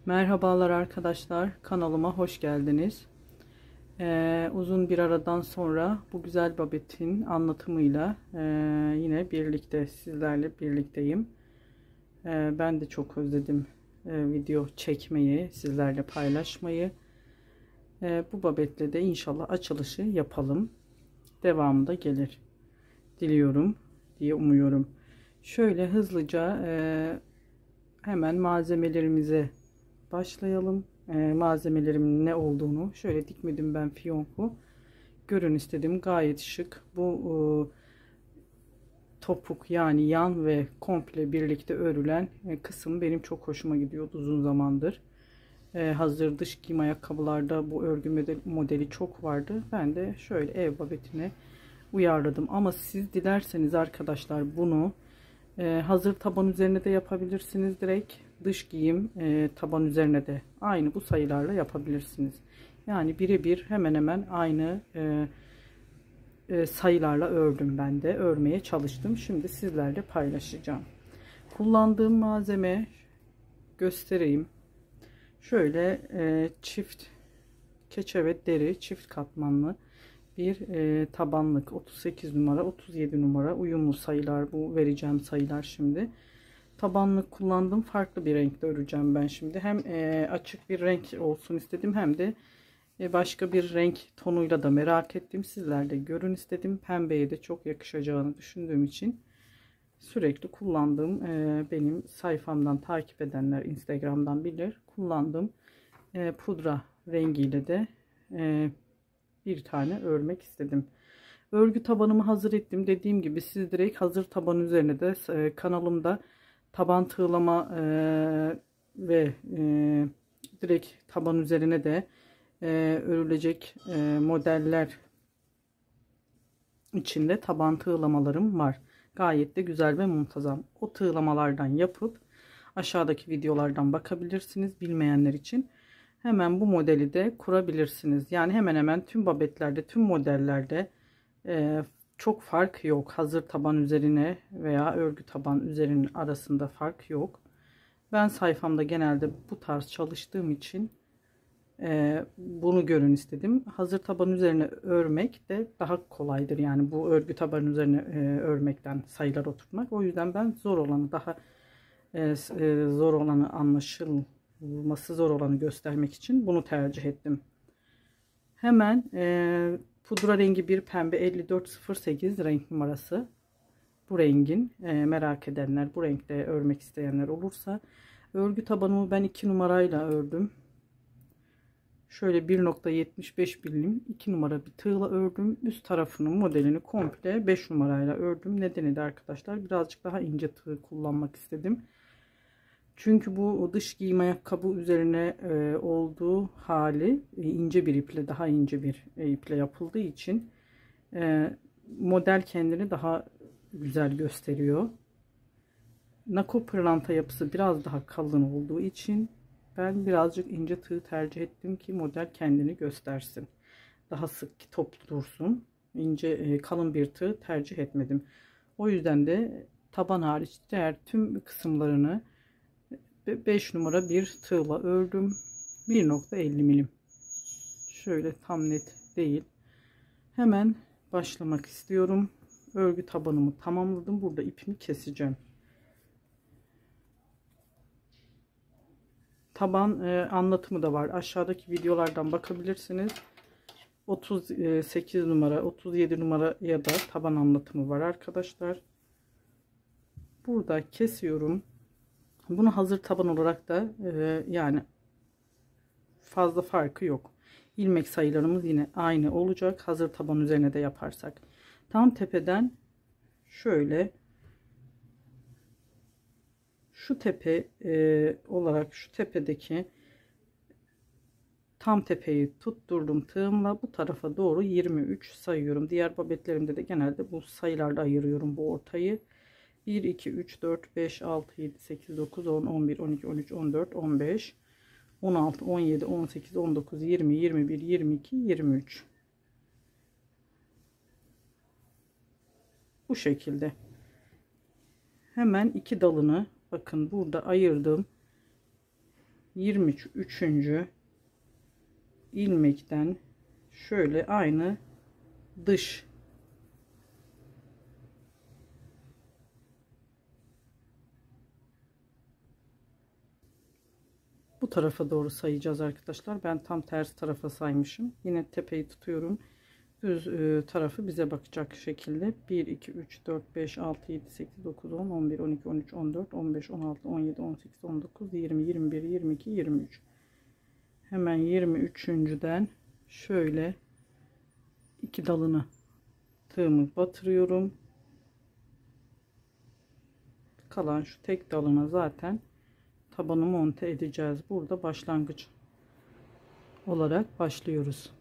Merhabalar arkadaşlar, kanalıma hoş geldiniz. Uzun bir aradan sonra bu güzel babetin anlatımıyla yine birlikte sizlerle birlikteyim. Ben de çok özledim video çekmeyi, sizlerle paylaşmayı. Bu babetle de inşallah açılışı yapalım. Devamı da gelir diliyorum diye umuyorum. Şöyle hızlıca hemen malzemelerimize başlayalım. Malzemelerimin ne olduğunu şöyle dikmedim ben fiyonku. Görün istedim. Gayet şık. Bu topuk yani yan ve komple birlikte örülen kısım benim çok hoşuma gidiyordu uzun zamandır. Hazır dış giyim ayakkabılarda bu örgü modeli çok vardı. Ben de şöyle ev babetine uyarladım. Ama siz dilerseniz arkadaşlar bunu hazır taban üzerine de yapabilirsiniz direkt. Dış giyim taban üzerine de aynı bu sayılarla yapabilirsiniz. Yani birebir hemen hemen aynı sayılarla ördüm ben de. Örmeye çalıştım. Şimdi sizlerle paylaşacağım. Kullandığım malzeme göstereyim. Şöyle çift keçe ve deri çift katmanlı bir tabanlık 38 numara 37 numara uyumlu sayılar, bu vereceğim sayılar. Şimdi tabanlık kullandım, farklı bir renkte öreceğim ben şimdi. Hem açık bir renk olsun istedim, hem de başka bir renk tonuyla da merak ettim, sizler de görün istedim. Pembeye de çok yakışacağını düşündüğüm için sürekli kullandığım, benim sayfamdan takip edenler Instagram'dan bilir, kullandığım pudra rengiyle de bir tane örmek istedim. Örgü tabanımı hazır ettim. Dediğim gibi siz direkt hazır taban üzerine de kanalımda taban tığlama ve direkt taban üzerine de örülecek modeller içinde taban tığlamalarım var. Gayet de güzel ve muntazam. O tığlamalardan yapıp aşağıdaki videolardan bakabilirsiniz bilmeyenler için. Hemen bu modeli de kurabilirsiniz. Yani hemen hemen tüm babetlerde, tüm modellerde çok fark yok. Hazır taban üzerine veya örgü taban üzerinin arasında fark yok. Ben sayfamda genelde bu tarz çalıştığım için bunu görün istedim. Hazır taban üzerine örmek de daha kolaydır. Yani bu örgü taban üzerine örmekten sayılar oturtmak. O yüzden ben zor olanı, daha zor olanı, anlaşılması zor olanı göstermek için bunu tercih ettim. Hemen pudra rengi bir pembe 5408 renk numarası. Bu rengin merak edenler, bu renkte örmek isteyenler olursa, örgü tabanımı ben 2 numarayla ördüm. Şöyle 1.75 milim 2 numara bir tığla ördüm. Üst tarafının modelini komple 5 numarayla ördüm. Nedeni de arkadaşlar birazcık daha ince tığ kullanmak istedim. Çünkü bu dış giyim ayakkabı üzerine olduğu hali ince bir iple, daha ince bir iple yapıldığı için model kendini daha güzel gösteriyor. Nako pırlanta yapısı biraz daha kalın olduğu için ben birazcık ince tığ tercih ettim ki model kendini göstersin. Daha sık, toplu dursun. İnce kalın bir tığ tercih etmedim. O yüzden de taban hariç diğer tüm kısımlarını 5 numara bir tığla ördüm. 1.50 milim. Şöyle tam net değil. Hemen başlamak istiyorum. Örgü tabanımı tamamladım. Burada ipimi keseceğim. Taban anlatımı da var. Aşağıdaki videolardan bakabilirsiniz. 38 numara, 37 numaraya da taban anlatımı var arkadaşlar. Burada kesiyorum. Bunu hazır taban olarak da yani fazla farkı yok. İlmek sayılarımız yine aynı olacak. Hazır taban üzerine de yaparsak. Tam tepeden şöyle şu tepe olarak şu tepedeki tam tepeyi tutturdum tığımla, bu tarafa doğru 23 sayıyorum. Diğer babetlerimde de genelde bu sayılarla ayırıyorum bu ortayı. 1 2 3 4 5 6 7 8 9 10 11 12 13 14 15 16 17 18 19 20 21 22 23. Bu şekilde. Hemen iki dalını bakın burada ayırdım. 23. ilmekten şöyle aynı dış bu tarafa doğru sayacağız arkadaşlar. Ben tam ters tarafa saymışım. Yine tepeyi tutuyorum. Düz tarafı bize bakacak şekilde 1 2 3 4 5 6 7 8 9 10 11 12 13 14 15 16 17 18 19 20 21 22 23. Hemen 23.'den şöyle iki dalını tığımı batırıyorum. Kalan şu tek dalına zaten tabanı monte edeceğiz. Burada başlangıç olarak başlıyoruz.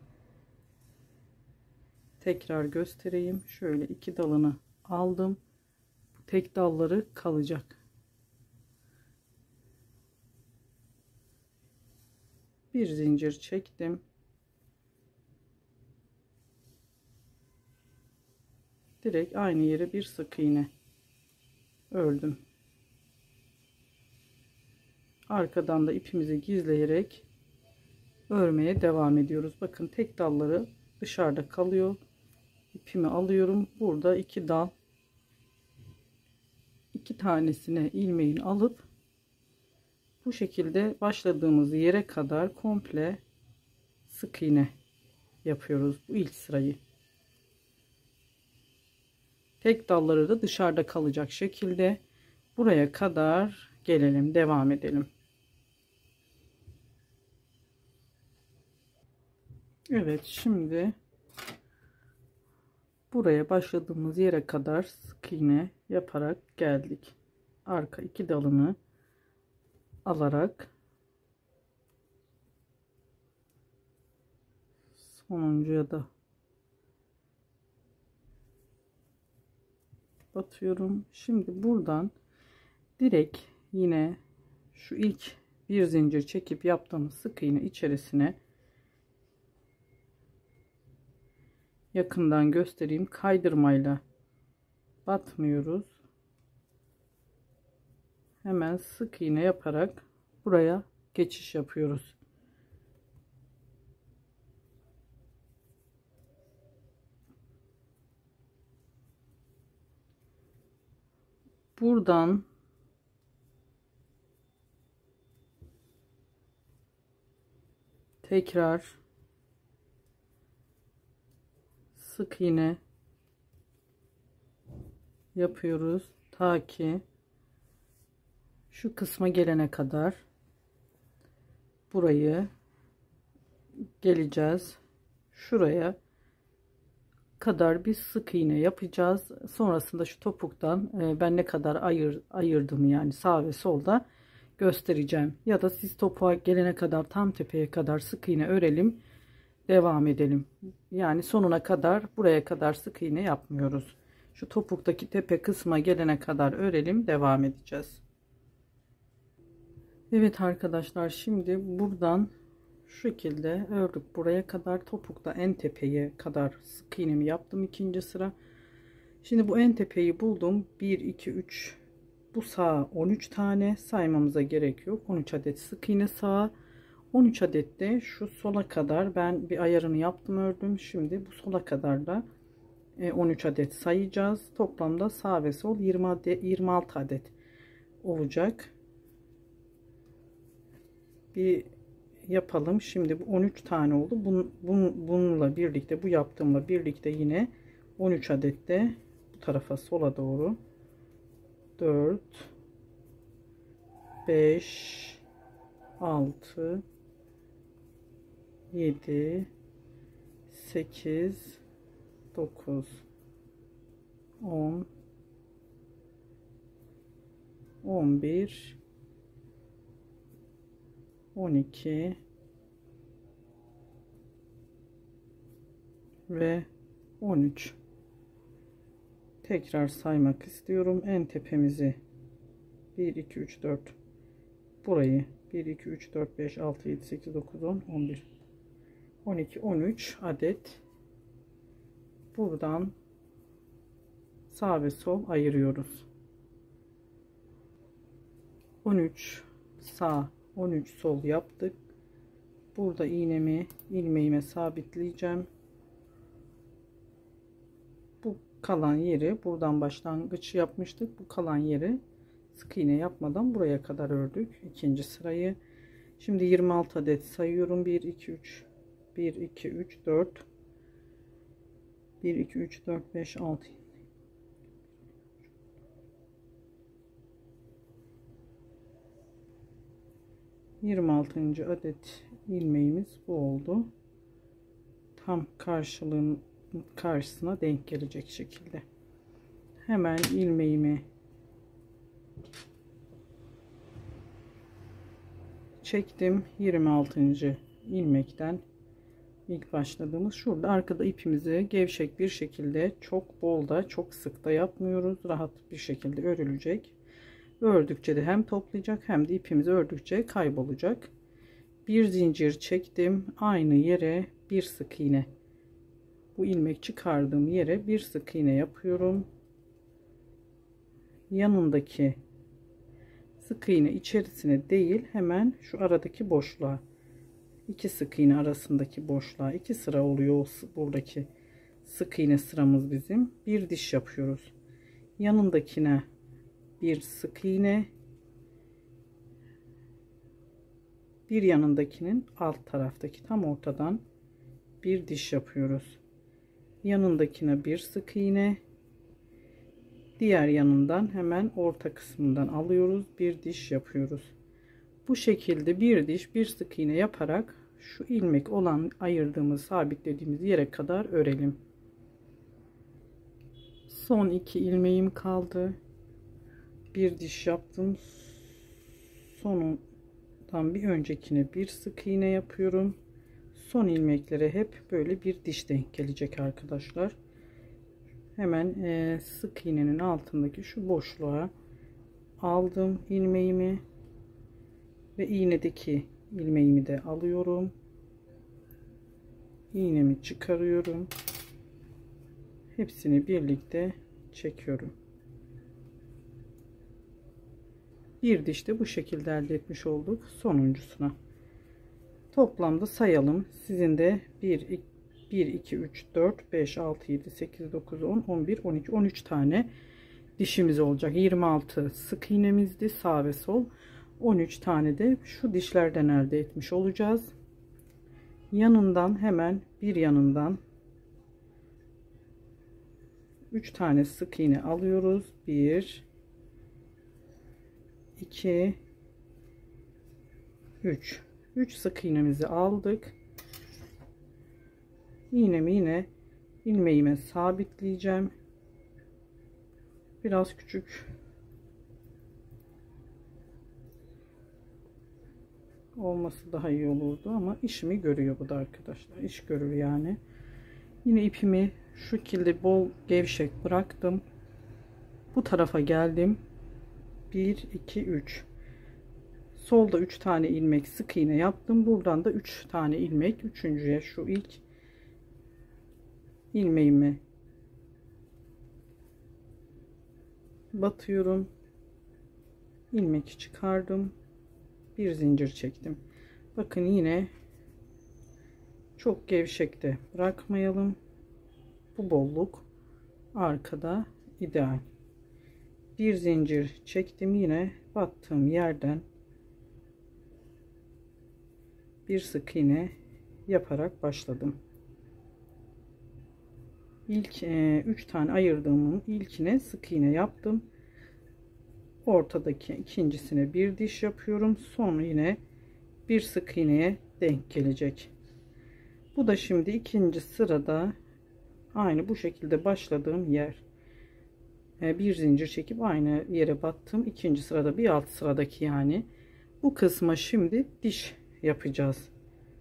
Tekrar göstereyim. Şöyle iki dalını aldım. Bu tek dalları kalacak. Bir zincir çektim. Direkt aynı yere bir sık iğne ördüm. Arkadan da ipimizi gizleyerek örmeye devam ediyoruz. Bakın tek dalları dışarıda kalıyor. İpimi alıyorum. Burada iki dal, iki tanesine ilmeğin alıp bu şekilde başladığımız yere kadar komple sık iğne yapıyoruz bu ilk sırayı. Tek dalları da dışarıda kalacak şekilde buraya kadar gelelim, devam edelim. Evet, şimdi buraya başladığımız yere kadar sık iğne yaparak geldik. Arka iki dalını alarak sonuncuya da batıyorum. Şimdi buradan direkt yine şu ilk bir zincir çekip yaptığımız sık iğne içerisine yakından göstereyim, kaydırmayla batmıyoruz. Hemen sık iğne yaparak buraya geçiş yapıyoruz. Buradan tekrar sık iğne yapıyoruz ta ki şu kısma gelene kadar. Burayı geleceğiz, şuraya kadar bir sık iğne yapacağız. Sonrasında şu topuktan ben ne kadar ayırdım, yani sağ ve solda göstereceğim. Ya da siz topuğa gelene kadar tam tepeye kadar sık iğne örelim, devam edelim. Yani sonuna kadar, buraya kadar sık iğne yapmıyoruz. Şu topuktaki tepe kısma gelene kadar örelim, devam edeceğiz. Evet arkadaşlar, şimdi buradan şu şekilde ördük buraya kadar. Topukta en tepeye kadar sık iğnemi yaptım ikinci sıra. Şimdi bu en tepeyi buldum. 1 2 3, bu sağa 13 tane saymamıza gerek yok. 13 adet sık iğne sağa, 13 adet de şu sola kadar ben bir ayarını yaptım, ördüm. Şimdi bu sola kadar da 13 adet sayacağız. Toplamda sağ ve sol 26 adet olacak. Bir yapalım. Şimdi bu 13 tane oldu. Bununla birlikte, bu yaptığımla birlikte yine 13 adet de bu tarafa sola doğru 4 5 6 7 8 9 10 11 12 ve 13. Tekrar saymak istiyorum. En tepemizi 1 2 3 4, burayı 1 2 3 4 5 6 7 8 9 10 11 12 13 adet buradan sağ ve sol ayırıyoruz. 13 sağ, 13 sol yaptık. Burada iğnemi ilmeğime sabitleyeceğim. Bu kalan yeri, buradan başlangıç yapmıştık. Bu kalan yeri sık iğne yapmadan buraya kadar ördük ikinci sırayı. Şimdi 26 adet sayıyorum. 1 2 3 1 2 3 4 1 2 3 4 5 6 26. adet ilmeğimiz bu oldu. Tam karşılığın karşısına denk gelecek şekilde. Hemen ilmeğimi çektim. 26. ilmekten ilk başladığımız şurada arkada ipimizi gevşek bir şekilde, çok bol da çok sık da yapmıyoruz. Rahat bir şekilde örülecek. Ördükçe de hem toplayacak hem de ipimizi ördükçe kaybolacak. Bir zincir çektim. Aynı yere bir sık iğne. Bu ilmek çıkardığım yere bir sık iğne yapıyorum. Yanındaki sık iğne içerisine değil, hemen şu aradaki boşluğa, iki sık iğne arasındaki boşluğa, 2 sıra oluyor buradaki sık iğne sıramız bizim. Bir diş yapıyoruz. Yanındakine bir sık iğne, bir yanındakinin alt taraftaki tam ortadan bir diş yapıyoruz. Yanındakine bir sık iğne, diğer yanından hemen orta kısmından alıyoruz, bir diş yapıyoruz. Bu şekilde bir diş bir sık iğne yaparak şu ilmek olan ayırdığımız, sabitlediğimiz yere kadar örelim. Son 2 ilmeğim kaldı. Bir diş yaptım. Sonundan bir öncekine bir sık iğne yapıyorum. Son ilmeklere hep böyle bir diş denk gelecek arkadaşlar. Hemen sık iğnenin altındaki şu boşluğa aldım ilmeğimi ve iğnedeki ilmeğimi de alıyorum. İğnemi çıkarıyorum. Hepsini birlikte çekiyorum. Bir diş de bu şekilde elde etmiş olduk sonuncusuna. Toplamda sayalım. Sizin de 1 2 3 4 5 6 7 8 9 10 11 12 13 tane dişimiz olacak. 26 sık iğnemizdi sağ ve sol. 13 tane de şu dişlerden elde etmiş olacağız. Yanından hemen bir yanından 3 tane sık iğne alıyoruz. 1 2 3 sık iğnemizi aldık. İğnemi yine ilmeğime sabitleyeceğim. Biraz küçük olması daha iyi olurdu ama işimi görüyor bu da arkadaşlar. İş görür yani. Yine ipimi şu şekilde bol gevşek bıraktım. Bu tarafa geldim. 1 2 3. Solda 3 tane ilmek sık iğne yaptım. Buradan da 3 tane ilmek, üçüncüye şu ilk ilmeğimi batıyorum. İlmek çıkardım. Bir zincir çektim. Bakın yine çok gevşek de bırakmayalım. Bu bolluk arkada ideal. Bir zincir çektim, yine battığım yerden bir sık iğne yaparak başladım. İlk 3 tane ayırdığımın ilkine sık iğne yaptım. Ortadaki ikincisine bir diş yapıyorum. Sonra yine bir sık iğneye denk gelecek. Bu da şimdi ikinci sırada aynı bu şekilde başladığım yer. Bir zincir çekip aynı yere battım. İkinci sırada bir alt sıradaki yani. Bu kısma şimdi diş yapacağız.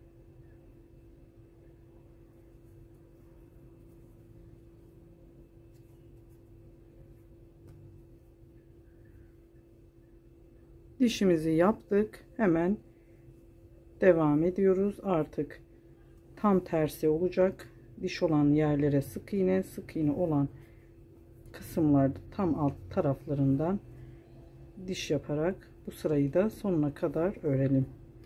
Dişimizi yaptık. Hemen devam ediyoruz. Artık tam tersi olacak. Diş olan yerlere sık iğne, sık iğne olan kısımlarda tam alt taraflarından diş yaparak Bu sırayı da sonuna kadar örelim.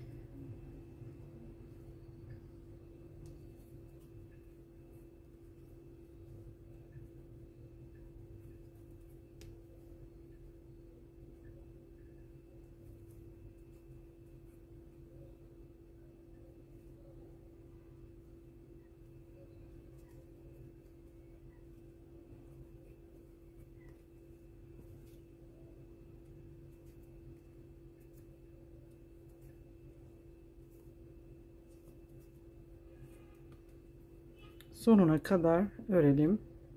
Sonuna kadar örelim.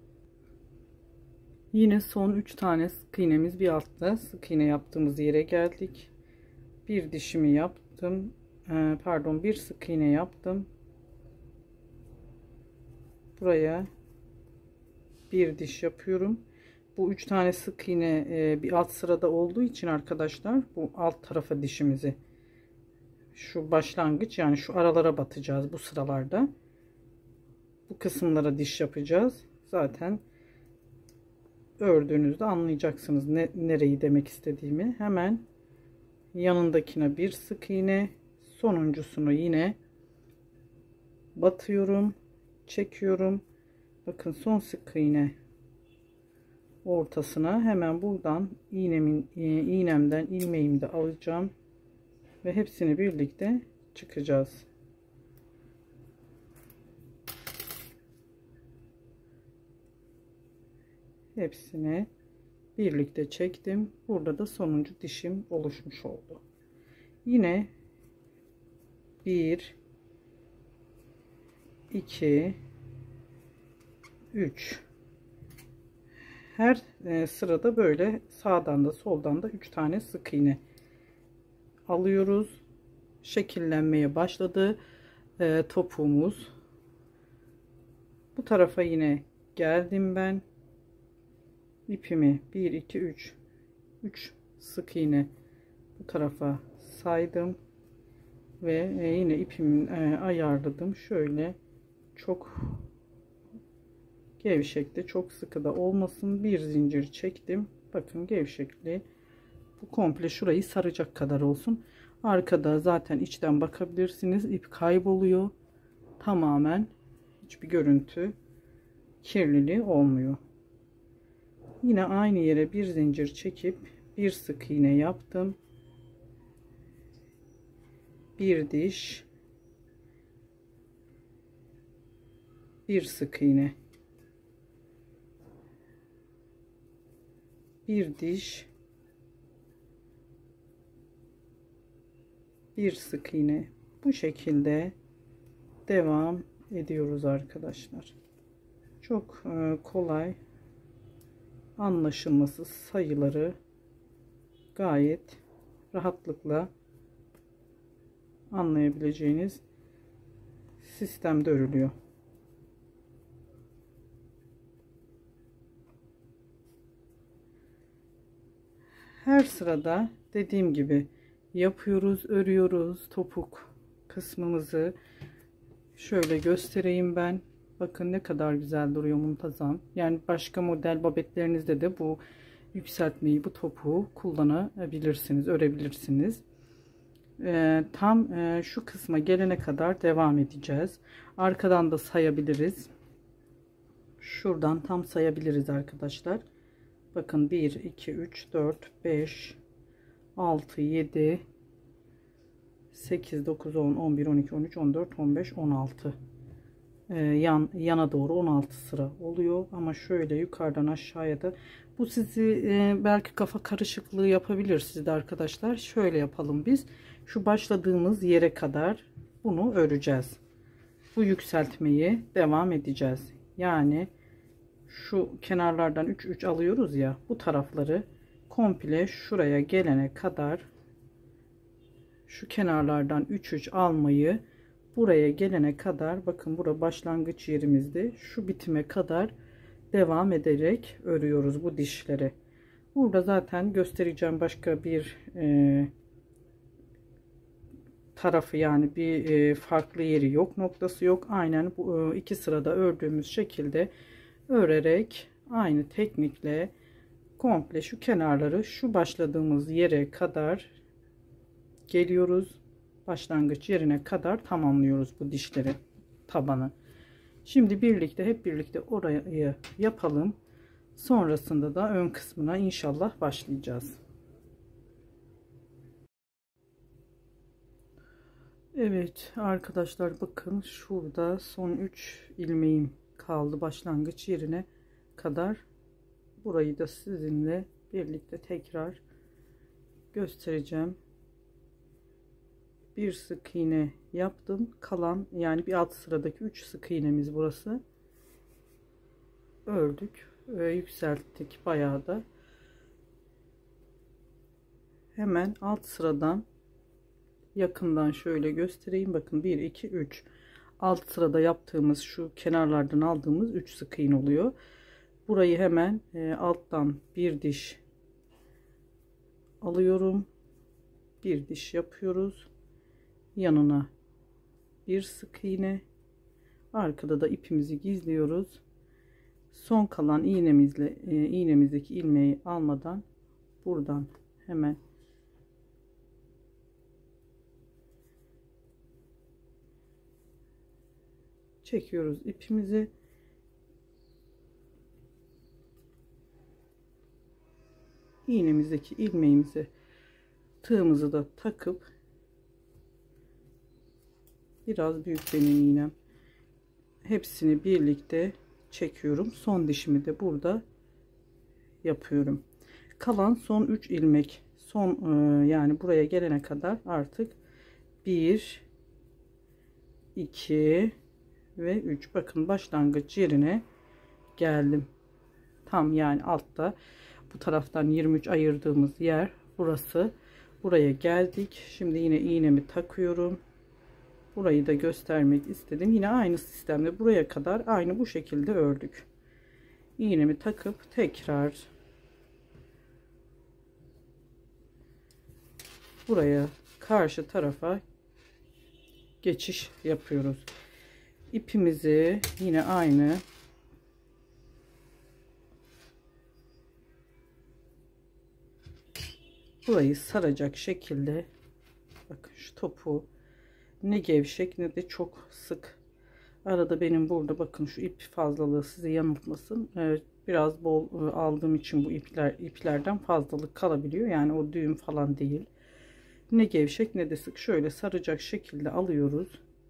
Yine son 3 tane sık iğnemiz bir altta sık iğne yaptığımız yere geldik. Bir dişimi yaptım. Pardon, bir sık iğne yaptım. Buraya bir diş yapıyorum. Bu 3 tane sık iğne bir alt sırada olduğu için arkadaşlar, bu alt tarafa dişimizi, şu başlangıç yani şu aralara batacağız bu sıralarda. Bu kısımlara diş yapacağız. Zaten ördüğünüzde anlayacaksınız nereyi demek istediğimi. Hemen yanındakine bir sık iğne, sonuncusunu yine batıyorum, çekiyorum. Bakın son sık iğne ortasına, hemen buradan iğnemden ilmeğimi de alacağım ve hepsini birlikte çıkacağız. Hepsini birlikte çektim. Burada da sonuncu dişim oluşmuş oldu. Yine 1 2 3, her sırada böyle sağdan da soldan da 3 tane sık iğne alıyoruz. Şekillenmeye başladı topuğumuz. Bu tarafa yine geldim ben. İpimi 1 2 3 sık iğne bu tarafa saydım ve yine ipimi ayarladım. Şöyle çok gevşekte, çok sıkı da olmasın, bir zincir çektim. Bakın gevşekliği, bu komple şurayı saracak kadar olsun. Arkada zaten içten bakabilirsiniz, ip kayboluyor tamamen, hiçbir görüntü kirliliği olmuyor. Yine aynı yere bir zincir çekip bir sık iğne yaptım. Bir diş, bir sık iğne, bir diş, bir sık iğne. Bu şekilde devam ediyoruz arkadaşlar. Çok kolay, anlaşılması, sayıları gayet rahatlıkla anlayabileceğiniz sistemde örülüyor. Her sırada dediğim gibi yapıyoruz, örüyoruz topuk kısmımızı. Şöyle göstereyim ben. Bakın ne kadar güzel duruyor, muntazam. Yani başka model babetlerinizde de bu yükseltmeyi, bu topuğu kullanabilirsiniz, örebilirsiniz. Tam şu kısma gelene kadar devam edeceğiz. Arkadan da sayabiliriz. Şuradan tam sayabiliriz arkadaşlar. Bakın 1 2 3 4 5 6 7 8 9 10 11 12 13 14 15 16, yana doğru 16 sıra oluyor. Ama şöyle yukarıdan aşağıya da, bu sizi belki kafa karışıklığı yapabilir sizde arkadaşlar. Şöyle yapalım biz. Şu başladığımız yere kadar bunu öreceğiz. Bu yükseltmeyi devam edeceğiz. Yani şu kenarlardan 3 3 alıyoruz ya, bu tarafları komple şuraya gelene kadar şu kenarlardan 3 3 almayı, buraya gelene kadar, bakın bura başlangıç yerimizde, şu bitime kadar devam ederek örüyoruz bu dişleri. Burada zaten göstereceğim başka bir tarafı, yani bir farklı yeri yok, noktası yok. Aynen bu iki sırada ördüğümüz şekilde örerek aynı teknikle komple şu kenarları şu başladığımız yere kadar geliyoruz. Başlangıç yerine kadar tamamlıyoruz bu dişleri, tabanı. Şimdi hep birlikte orayı yapalım. Sonrasında da ön kısmına inşallah başlayacağız. Evet arkadaşlar, bakın şurada son 3 ilmeğim kaldı başlangıç yerine kadar. Burayı da sizinle birlikte tekrar göstereceğim. Bir sık iğne yaptım, kalan yani bir alt sıradaki 3 sık iğnemiz burası. Ördük ve yükselttik bayağı da. Hemen alt sıradan yakından şöyle göstereyim. Bakın 1 2 3 alt sırada yaptığımız şu kenarlardan aldığımız 3 sık iğne oluyor. Burayı hemen alttan bir diş alıyorum, bir diş yapıyoruz, yanına bir sık iğne, arkada da ipimizi gizliyoruz. Son kalan iğnemizdeki ilmeği almadan buradan hemen çekiyoruz ipimizi. İğnemizdeki ilmeğimizi, tığımızı da takıp, biraz büyük benim iğnem, hepsini birlikte çekiyorum. Son dişimi de burada yapıyorum. Kalan son 3 ilmek, yani buraya gelene kadar artık 1 2 ve 3. Bakın başlangıç yerine geldim. Tam yani altta bu taraftan 23 ayırdığımız yer burası. Buraya geldik. Şimdi yine iğnemi takıyorum. Burayı da göstermek istedim. Yine aynı sistemde buraya kadar aynı bu şekilde ördük. İğnemi takıp tekrar buraya karşı tarafa geçiş yapıyoruz. İpimizi yine aynı burayı saracak şekilde, bakın şu topu ne gevşek ne de çok sık. Arada benim burada bakın şu ip fazlalığı sizi yanıltmasın. Biraz bol aldığım için bu iplerden fazlalık kalabiliyor. Yani o düğüm falan değil. Ne gevşek ne de sık. Şöyle saracak şekilde alıyoruz.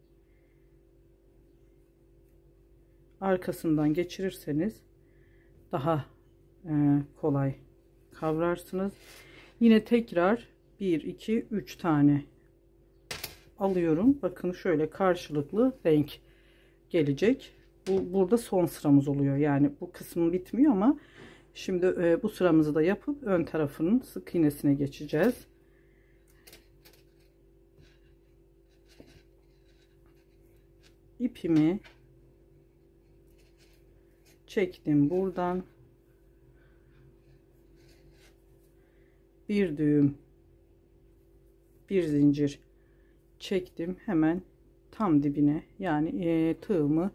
Arkasından geçirirseniz daha kolay kavrarsınız. Yine tekrar 1 2 3 tane alıyorum. Bakın şöyle karşılıklı denk gelecek. Burada son sıramız oluyor. Yani bu kısmı bitmiyor ama şimdi bu sıramızı da yapıp ön tarafının sık iğnesine geçeceğiz. İpimi çektim buradan. Bir düğüm, bir zincir çektim, hemen tam dibine, yani tığımı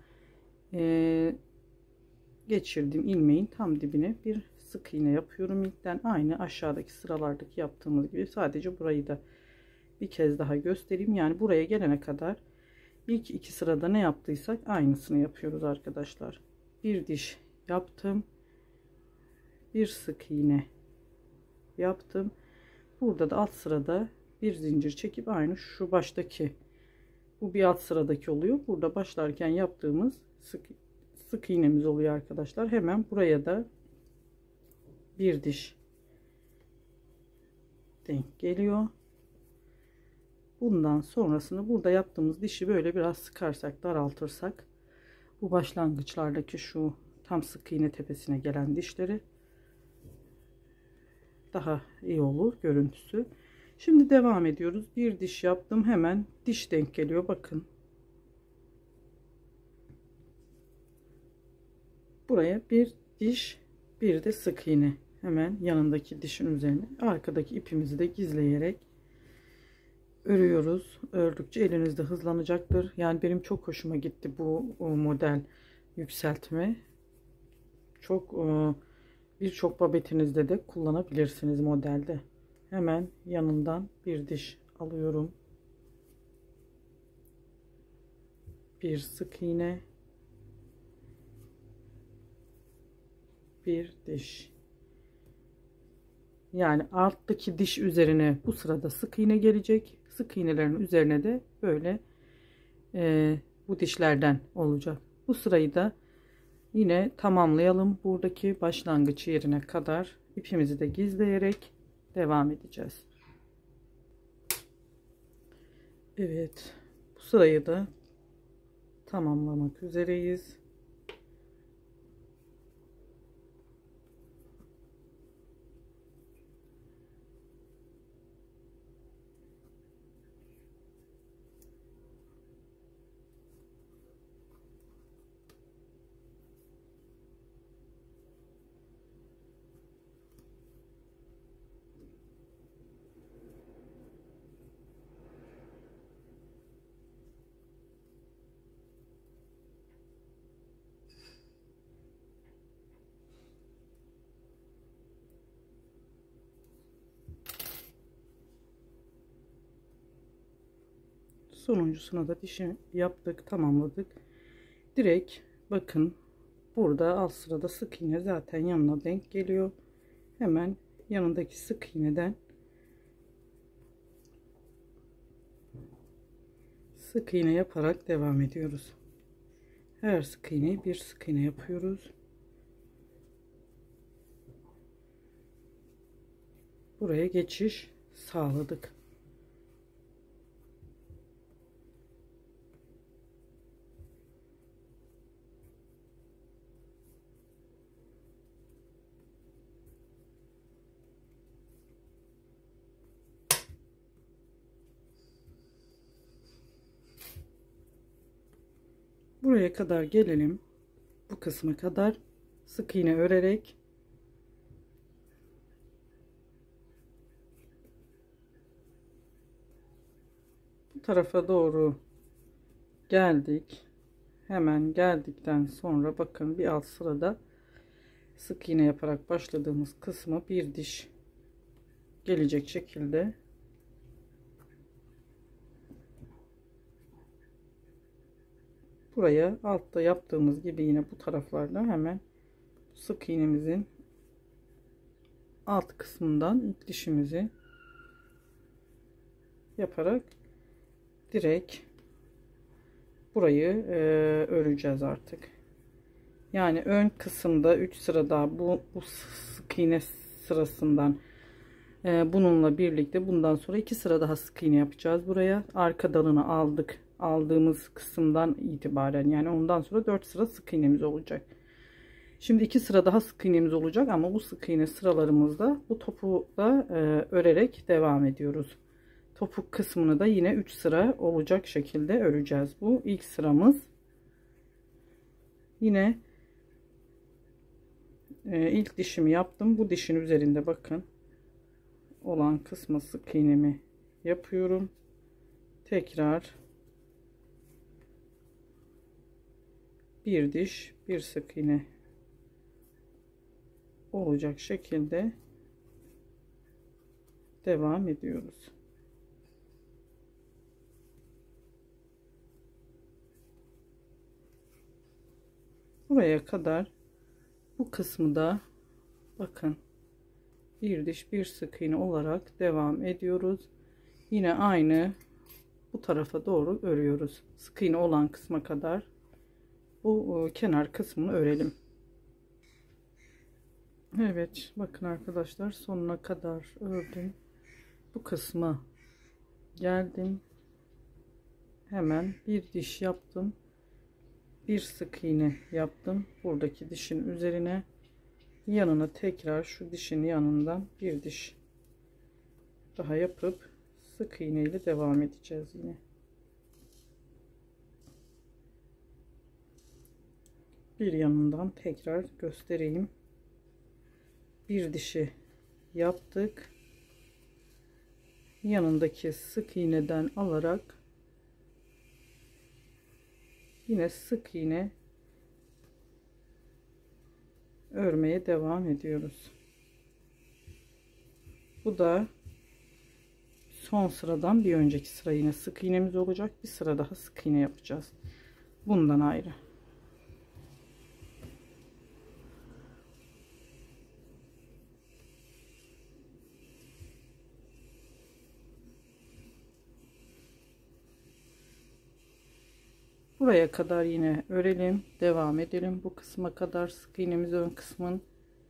geçirdim, ilmeğin tam dibine bir sık iğne yapıyorum. İlkten aynı aşağıdaki sıralardaki yaptığımız gibi, sadece burayı da bir kez daha göstereyim. Yani buraya gelene kadar ilk 2 sırada ne yaptıysak aynısını yapıyoruz arkadaşlar. Bir diş yaptım, bir sık iğne yaptım. Burada da alt sırada bir zincir çekip aynı şu baştaki, bu bir alt sıradaki oluyor. Burada başlarken yaptığımız sık iğnemiz oluyor arkadaşlar. Hemen buraya da bir diş denk geliyor. Bundan sonrasını burada yaptığımız dişi böyle biraz sıkarsak, daraltırsak, bu başlangıçlardaki şu tam sık iğne tepesine gelen dişleri daha iyi olur görüntüsü. Şimdi devam ediyoruz. Bir diş yaptım, hemen diş denk geliyor. Bakın buraya bir diş, bir de sık iğne hemen yanındaki dişin üzerine. Arkadaki ipimizi de gizleyerek örüyoruz. Ördükçe elinizde hızlanacaktır. Yani benim çok hoşuma gitti bu model yükseltme. Çok birçok babetinizde de kullanabilirsiniz modelde. Hemen yanından bir diş alıyorum. Bir sık iğne, bir diş. Yani alttaki diş üzerine bu sırada sık iğne gelecek. Sık iğnelerin üzerine de böyle bu dişlerden olacak. Bu sırayı da yine tamamlayalım. Buradaki başlangıç yerine kadar ipimizi de gizleyerek devam edeceğiz. Evet, bu sırayı da tamamlamak üzereyiz. Sonuncusuna da dişi yaptık, tamamladık. Direkt bakın, burada alt sırada sık iğne zaten yanına denk geliyor. Hemen yanındaki sık iğneden sık iğne yaparak devam ediyoruz. Her sık iğneyi bir sık iğne yapıyoruz. Buraya geçiş sağladık. Buraya kadar gelelim. Bu kısma kadar sık iğne örerek bu tarafa doğru geldik. Hemen geldikten sonra bakın, bir alt sırada sık iğne yaparak başladığımız kısmı bir diş gelecek şekilde buraya altta yaptığımız gibi yine bu taraflarda hemen sık iğnemizin alt kısmından ilk dişimizi yaparak direkt burayı öreceğiz artık. Yani ön kısımda 3 sırada bu sık iğne sırasından bununla birlikte bundan sonra 2 sıra daha sık iğne yapacağız buraya. Arka dalını aldık. Aldığımız kısımdan itibaren, yani ondan sonra 4 sıra sık iğnemiz olacak. Şimdi 2 sıra daha sık iğnemiz olacak ama bu sık iğne sıralarımızda bu topuğu da örerek devam ediyoruz. Topuk kısmını da yine 3 sıra olacak şekilde öreceğiz. Bu ilk sıramız. Yine ilk dişimi yaptım. Bu dişin üzerinde bakın olan kısmı sık iğnemi yapıyorum. Tekrar bir diş, bir sık iğne olacak şekilde devam ediyoruz. Buraya kadar bu kısmı da bakın bir diş, bir sık iğne olarak devam ediyoruz. Yine aynı bu tarafa doğru örüyoruz. Sık iğne olan kısma kadar bu kenar kısmını örelim. Evet, bakın arkadaşlar, sonuna kadar ördüm. Bu kısma geldim. Hemen bir diş yaptım. Bir sık iğne yaptım. Buradaki dişin üzerine, yanına tekrar şu dişin yanından bir diş daha yapıp sık iğne ile devam edeceğiz yine. Bir yanından tekrar göstereyim. Bir dişi yaptık. Yanındaki sık iğneden alarak yine sık iğne örmeye devam ediyoruz. Bu da son sıradan bir önceki sıra yine sık iğnemiz olacak. Bir sıra daha sık iğne yapacağız. Bundan ayrı. Buraya kadar yine örelim. Devam edelim. Bu kısma kadar sık iğnemizi ön kısmın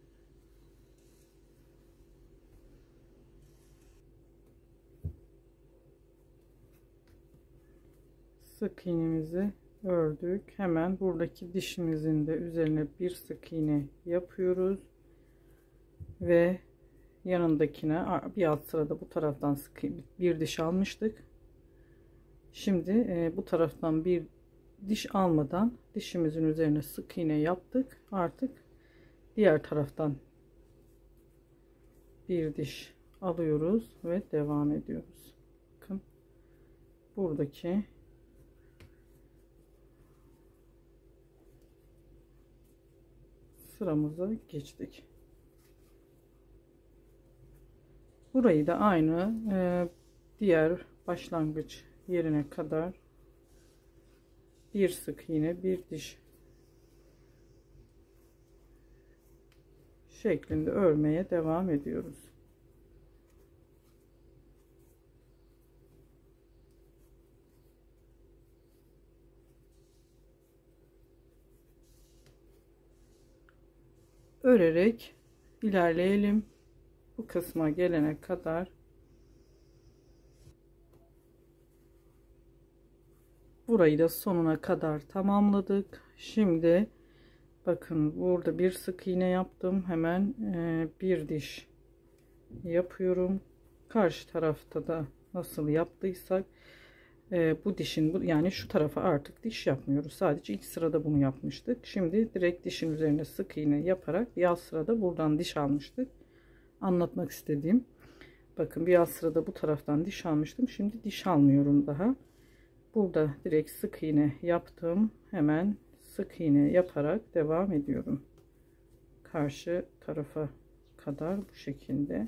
sık iğnemizi ördük. Hemen buradaki dişimizin de üzerine bir sık iğne yapıyoruz ve yanındakine bir alt sırada bu taraftan sık bir diş almıştık. Şimdi bu taraftan bir diş almadan dişimizin üzerine sık iğne yaptık. Artık diğer taraftan bir diş alıyoruz ve devam ediyoruz. Bakın buradaki sıramıza geçtik. Burayı da aynı diğer başlangıç yerine kadar bir sık iğne bir diş şeklinde örmeye devam ediyoruz. Örerek ilerleyelim. Bu kısma gelene kadar burayı da sonuna kadar tamamladık. Şimdi bakın burada bir sık iğne yaptım. Hemen bir diş yapıyorum. Karşı tarafta da nasıl yaptıysak bu dişin yani şu tarafa artık diş yapmıyoruz. Sadece ilk sırada bunu yapmıştık. Şimdi direkt dişin üzerine sık iğne yaparak bir alt sırada buradan diş almıştık. Anlatmak istediğim. Bakın bir alt sırada bu taraftan diş almıştım. Şimdi diş almıyorum daha. Burada direkt sık iğne yaptım. Hemen sık iğne yaparak devam ediyorum. Karşı tarafa kadar bu şekilde.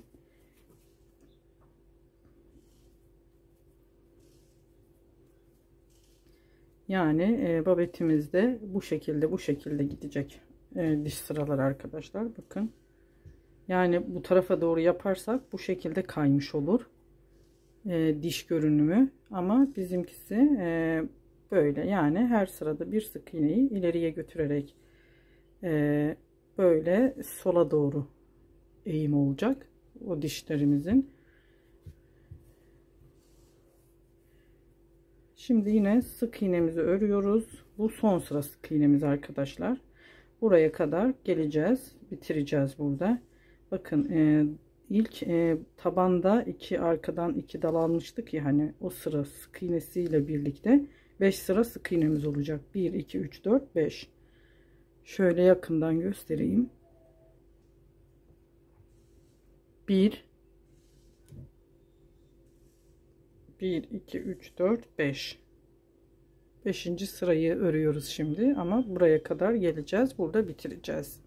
Yani babetimiz de bu şekilde gidecek diş sıraları arkadaşlar. Bakın. Yani bu tarafa doğru yaparsak bu şekilde kaymış olur diş görünümü, ama bizimkisi böyle, yani her sırada bir sık iğneyi ileriye götürerek böyle sola doğru eğim olacak o dişlerimizin. Şimdi yine sık iğnemizi örüyoruz. Bu son sıra sık iğnemiz arkadaşlar. Buraya kadar geleceğiz, bitireceğiz burada. Bakın ilk tabanda arkadan 2 dal almıştık ya, hani o sıra sık iğnesiyle birlikte 5 sıra sık iğnemiz olacak. 1 2 3 4 5. Şöyle yakından göstereyim. 1 2 3 4 5. 5. sırayı örüyoruz şimdi, ama buraya kadar geleceğiz. Burada bitireceğiz.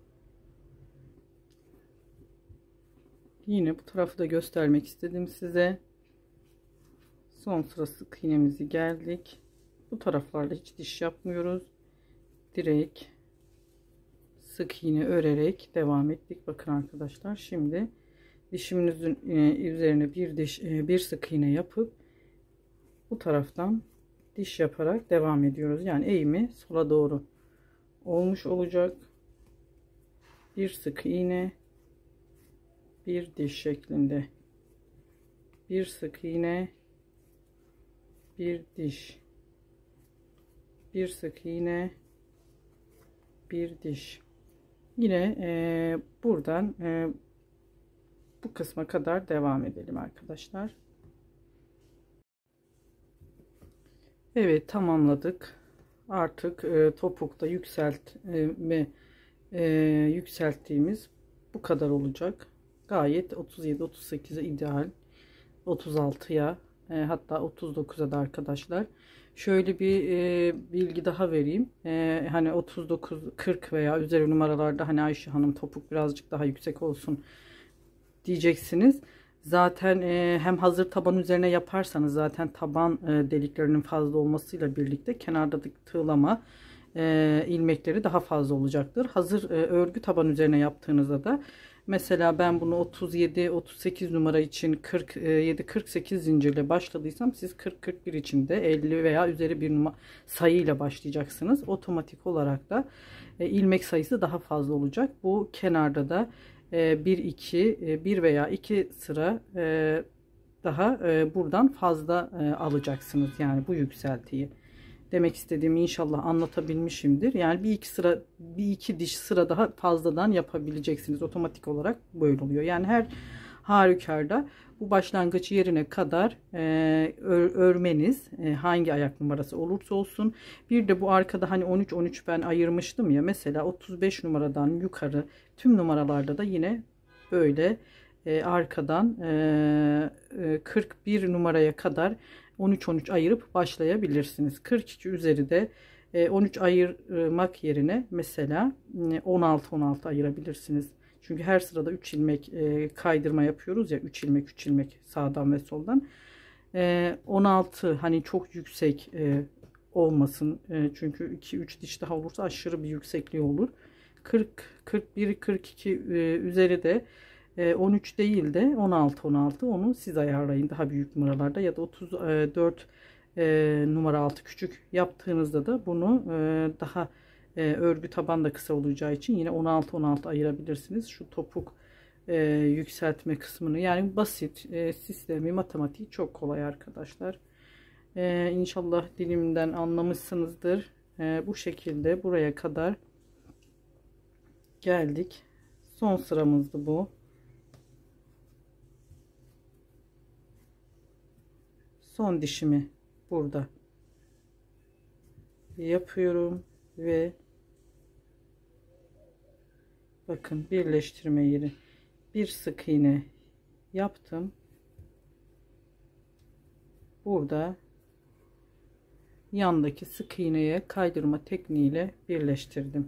Yine bu tarafı da göstermek istedim size. Son sıra sık iğnemizi geldik. Bu taraflarda hiç diş yapmıyoruz. Direkt sık iğne örerek devam ettik. Bakın arkadaşlar, şimdi dişimizin üzerine bir sık iğne yapıp bu taraftan diş yaparak devam ediyoruz. Yani eğimi sola doğru olmuş olacak. Bir sık iğne, bir diş şeklinde. Bir sık iğne, bir diş, bir sık iğne, bir diş. Yine buradan bu kısma kadar devam edelim arkadaşlar. Evet, tamamladık. Artık topukta yükselttiğimiz bu kadar olacak. Gayet 37-38'e ideal. 36'ya hatta 39'a da arkadaşlar. Şöyle bir bilgi daha vereyim. Hani 39, 40 veya üzeri numaralarda hani Ayşe Hanım topuk birazcık daha yüksek olsun diyeceksiniz. Zaten hem hazır taban üzerine yaparsanız zaten taban deliklerinin fazla olmasıyla birlikte kenardaki tığlama ilmekleri daha fazla olacaktır. Hazır örgü taban üzerine yaptığınızda da mesela ben bunu 37-38 numara için 47-48 zincirle başladıysam siz 40-41 için de 50 veya üzeri bir sayıyla başlayacaksınız. Otomatik olarak da ilmek sayısı daha fazla olacak. Bu kenarda da 1 veya 2 sıra daha buradan fazla alacaksınız. Yani bu yükseltiyi. Demek istediğimi inşallah anlatabilmişimdir. Yani bir iki diş sıra daha fazladan yapabileceksiniz. Otomatik olarak böyle oluyor. Yani her halükarda bu başlangıç yerine kadar örmeniz hangi ayak numarası olursa olsun. Bir de bu arkada hani 13-13 ben ayırmıştım ya, mesela 35 numaradan yukarı tüm numaralarda da yine böyle arkadan 41 numaraya kadar 13-13 ayırıp başlayabilirsiniz. 42 üzeri de 13 ayırmak yerine mesela 16-16 ayırabilirsiniz. Çünkü her sırada 3 ilmek kaydırma yapıyoruz ya, 3 ilmek sağdan ve soldan. 16 hani çok yüksek olmasın. Çünkü 2-3 diş daha olursa aşırı bir yüksekliği olur. 40, 41, 42 üzeri de 13 değil de 16 onu siz ayarlayın daha büyük numaralarda, ya da 34 numara altı küçük yaptığınızda da bunu daha örgü taban da kısa olacağı için yine 16 ayırabilirsiniz. Şu topuk yükseltme kısmını, yani basit sistemi, matematiği çok kolay arkadaşlar. İnşallah dilimden anlamışsınızdır. Bu şekilde buraya kadar geldik. Son sıramızdı bu. Son dişimi burada yapıyorum ve bakın birleştirme yeri, bir sık iğne yaptım. Burada yandaki sık iğneye kaydırma tekniğiyle birleştirdim.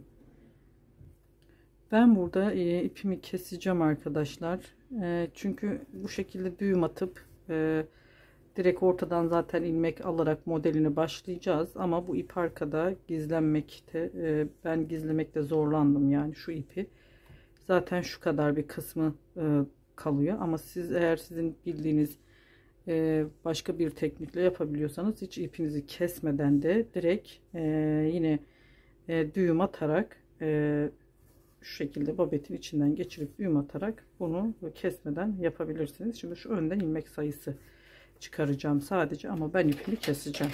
Ben burada ipimi keseceğim arkadaşlar. Çünkü bu şekilde düğüm atıp direkt ortadan zaten ilmek alarak modelini başlayacağız. Ama bu ip arkada gizlenmekte, ben gizlemekte zorlandım yani şu ipi. Zaten şu kadar bir kısmı kalıyor. Ama siz eğer sizin bildiğiniz başka bir teknikle yapabiliyorsanız hiç ipinizi kesmeden de direkt yine düğüm atarak şu şekilde babetin içinden geçirip düğüm atarak bunu kesmeden yapabilirsiniz. Şimdi şu önden ilmek sayısı çıkaracağım sadece, ama ben ipimi keseceğim.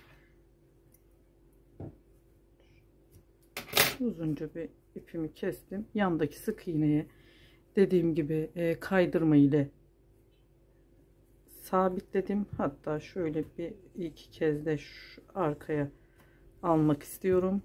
Uzunca bir ipimi kestim. Yandaki sık iğneye dediğim gibi kaydırma ile sabitledim. Hatta şöyle bir iki kez de şu arkaya almak istiyorum.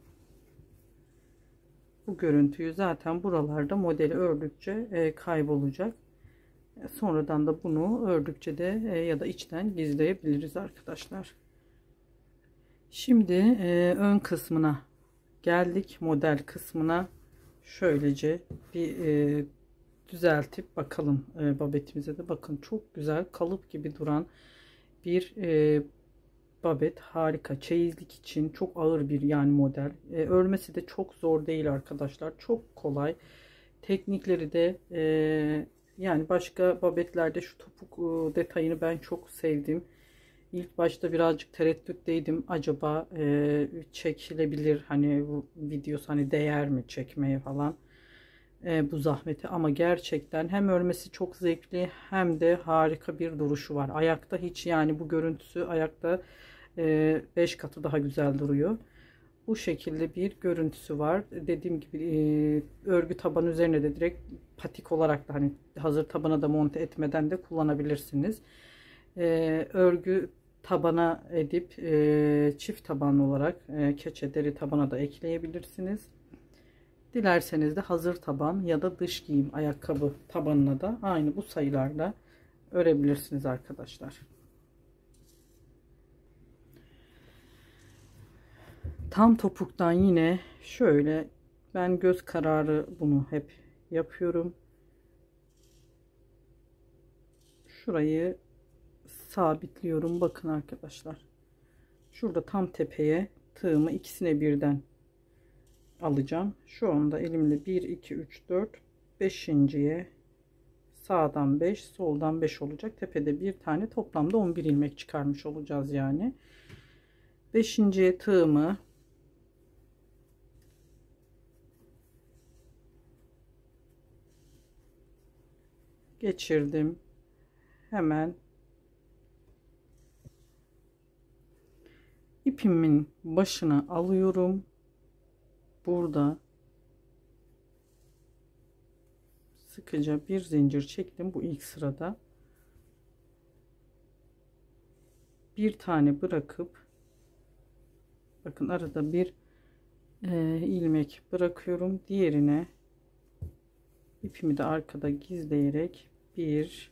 Bu görüntüyü zaten buralarda modeli ördükçe kaybolacak. Sonradan da bunu ördükçe de ya da içten gizleyebiliriz arkadaşlar. Şimdi ön kısmına geldik, model kısmına. Şöylece bir düzeltip bakalım babetimize de. Bakın çok güzel kalıp gibi duran bir babet, harika. Çeyizlik için çok ağır bir yani model. Örmesi de çok zor değil arkadaşlar, çok kolay. Teknikleri de yani başka babetlerde şu topuk detayını ben çok sevdim. İlk başta birazcık tereddütteydim. Acaba çekilebilir hani bu videosu, hani değer mi çekmeye falan bu zahmeti, ama gerçekten hem örmesi çok zevkli hem de harika bir duruşu var. Ayakta hiç, yani bu görüntüsü ayakta 5 katı daha güzel duruyor. Bu şekilde bir görüntüsü var. Dediğim gibi örgü taban üzerine de direkt patik olarak da hani hazır tabana da monte etmeden de kullanabilirsiniz. Örgü tabana edip çift tabanlı olarak keçe deri tabana da ekleyebilirsiniz. Dilerseniz de hazır taban ya da dış giyim ayakkabı tabanına da aynı bu sayılarla örebilirsiniz arkadaşlar. Tam topuktan yine şöyle, ben göz kararı bunu hep yapıyorum. şurayı sabitliyorum. Bakın arkadaşlar. Şurada tam tepeye tığımı ikisine birden alacağım. Şu anda elimle 1 2 3 4 5.'ye sağdan 5, soldan 5 olacak. Tepede bir tane, toplamda 11 ilmek çıkarmış olacağız yani. 5.'ye tığımı geçirdim. Hemen ipimin başına alıyorum. Burada sıkıca bir zincir çektim. Bu ilk sırada bir tane bırakıp, bakın arada bir ilmek bırakıyorum. Diğerine ipimi de arkada gizleyerek 1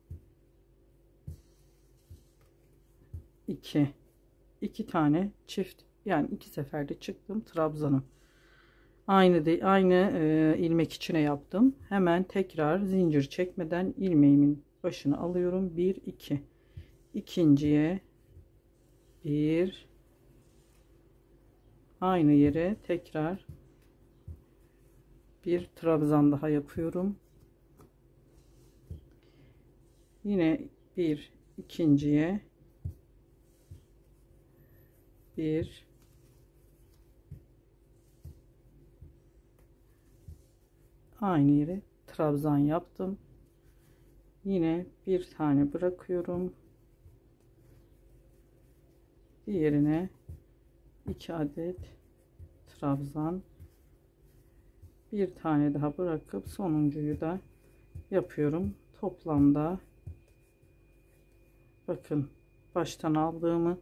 2 tane çift, yani 2 seferde çıktım trabzanım. Aynı ilmek içine yaptım. Hemen tekrar zincir çekmeden ilmeğimin başını alıyorum. 1 2, ikinciye 1, aynı yere tekrar bir trabzan daha yapıyorum. Yine bir ikinciye 1, aynı yere trabzan yaptım. Yine bir tane bırakıyorum. Diğerine 2 adet trabzan, bir tane daha bırakıp sonuncuyu da yapıyorum. Toplamda bakın baştan aldığımı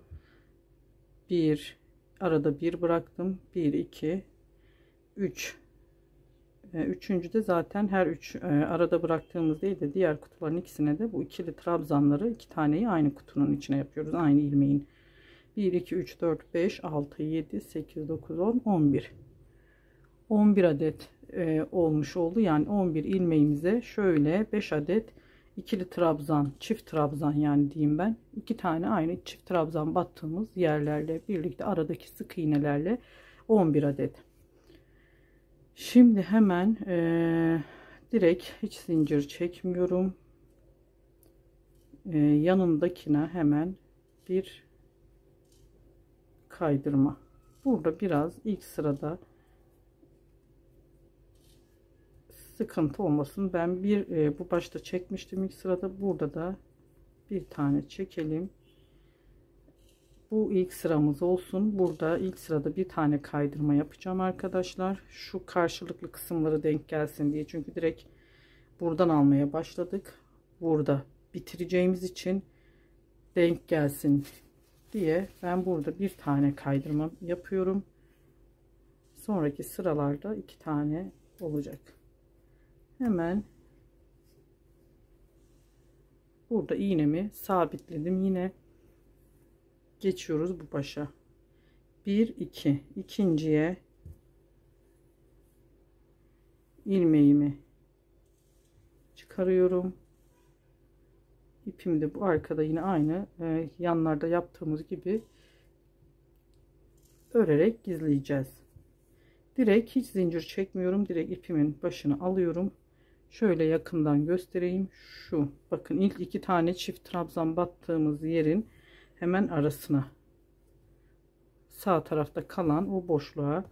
arada bir bıraktım. 1 2 3, üçüncü de zaten her arada bıraktığımız değil de diğer kutuların ikisine de bu ikili trabzanları, 2 taneyi aynı kutunun içine yapıyoruz. Aynı ilmeğin. 1 2 3 4 5 6 7 8 9 10 11 11 adet olmuş oldu. Yani 11 ilmeğimize şöyle 5 adet ikili trabzan, çift trabzan yani diyeyim ben, 2 tane aynı çift trabzan battığımız yerlerle birlikte aradaki sık iğnelerle 11 adet. Şimdi hemen direkt hiç zincir çekmiyorum. Yanındakine hemen bir kaydırma. Burada biraz ilk sırada sıkıntı olmasın. Ben bu başta çekmiştim ilk sırada. Burada da bir tane çekelim. Bu ilk sıramız olsun. Burada ilk sırada bir tane kaydırma yapacağım arkadaşlar. Şu karşılıklı kısımları denk gelsin diye. Çünkü direkt buradan almaya başladık. Burada bitireceğimiz için denk gelsin diye ben burada bir tane kaydırma yapıyorum. Sonraki sıralarda 2 tane olacak. Hemen burada iğnemi sabitledim. Yine geçiyoruz bu başa. 1 2, ikinciye ilmeğimi çıkarıyorum. İpimi de bu arkada yine aynı yanlarda yaptığımız gibi örerek gizleyeceğiz. Direkt hiç zincir çekmiyorum. Direkt ipimin başını alıyorum. Şöyle yakından göstereyim. Şu bakın ilk 2 tane çift trabzan battığımız yerin hemen arasına, sağ tarafta kalan o boşluğa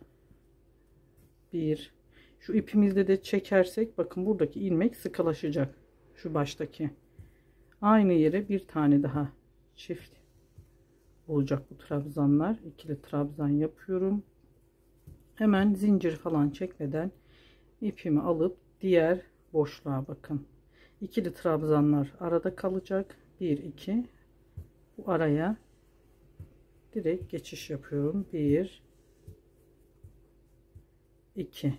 şu ipimizde de çekersek bakın buradaki ilmek sıkılaşacak. Şu baştaki aynı yere bir tane daha çift olacak bu trabzanlar. İkili trabzan yapıyorum. Hemen zincir falan çekmeden ipimi alıp diğer boşluğa bakın. İkili trabzanlar arada kalacak. 1 2, bu araya direkt geçiş yapıyorum. 1 2,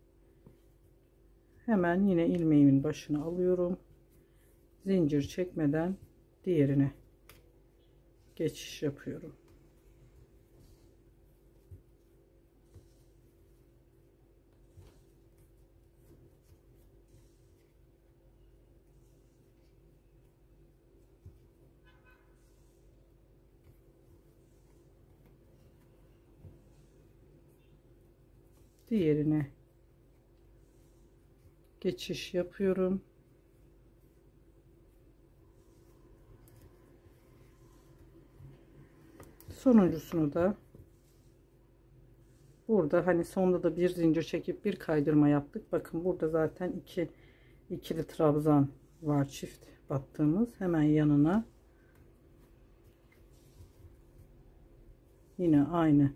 hemen yine ilmeğimin başına alıyorum. Zincir çekmeden diğerine geçiş yapıyorum. diğerine geçiş yapıyorum. Sonuncusunu da burada hani sonda da bir zincir çekip bir kaydırma yaptık. Bakın burada zaten ikili trabzan var, çift battığımız. Hemen yanına yine aynı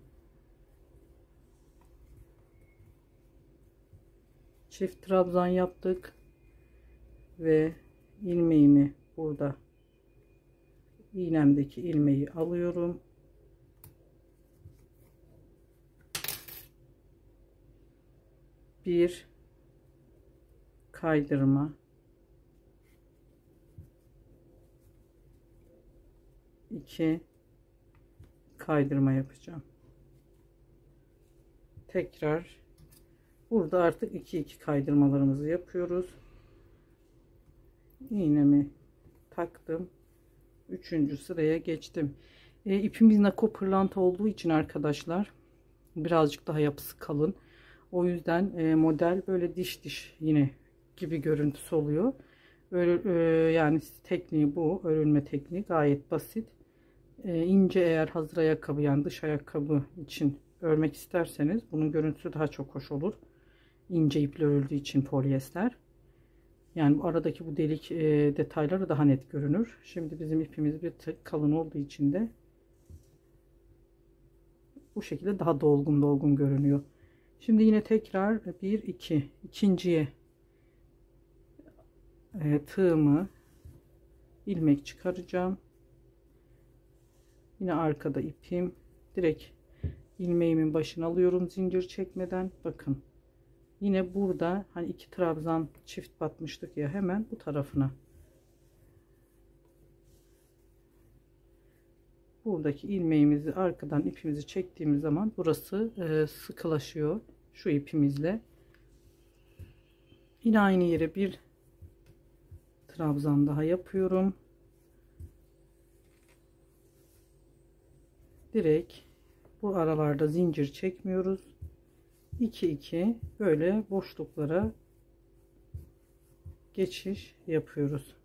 çift trabzan yaptık ve ilmeğimi burada, iğnemdeki ilmeği alıyorum. Bir kaydırma, iki kaydırma yapacağım. Tekrar burada artık iki kaydırmalarımızı yapıyoruz. İğnemi taktım. Üçüncü sıraya geçtim. İpimiz nako pırlanta olduğu için arkadaşlar birazcık daha yapısı kalın. O yüzden model böyle diş yine gibi görüntüsü oluyor. Yani tekniği bu. Örülme tekniği gayet basit. İnce, eğer hazır ayakkabı yani dış ayakkabı için örmek isterseniz bunun görüntüsü daha çok hoş olur. İnce iple örüldüğü için polyester. Yani bu aradaki bu delik detayları daha net görünür. Şimdi bizim ipimiz bir tık kalın olduğu için de bu şekilde daha dolgun görünüyor. Şimdi yine tekrar ikinciye tığımı, ilmek çıkaracağım. Yine arkada ipim, direkt ilmeğimin başına alıyorum zincir çekmeden. Bakın yine burada hani iki trabzan çift batmıştık ya, hemen bu tarafına buradaki ilmeğimizi arkadan ipimizi çektiğimiz zaman burası sıkılaşıyor şu ipimizle. Yine aynı yere bir trabzan daha yapıyorum. Direkt bu aralarda zincir çekmiyoruz. 2 böyle boşluklara geçiş yapıyoruz.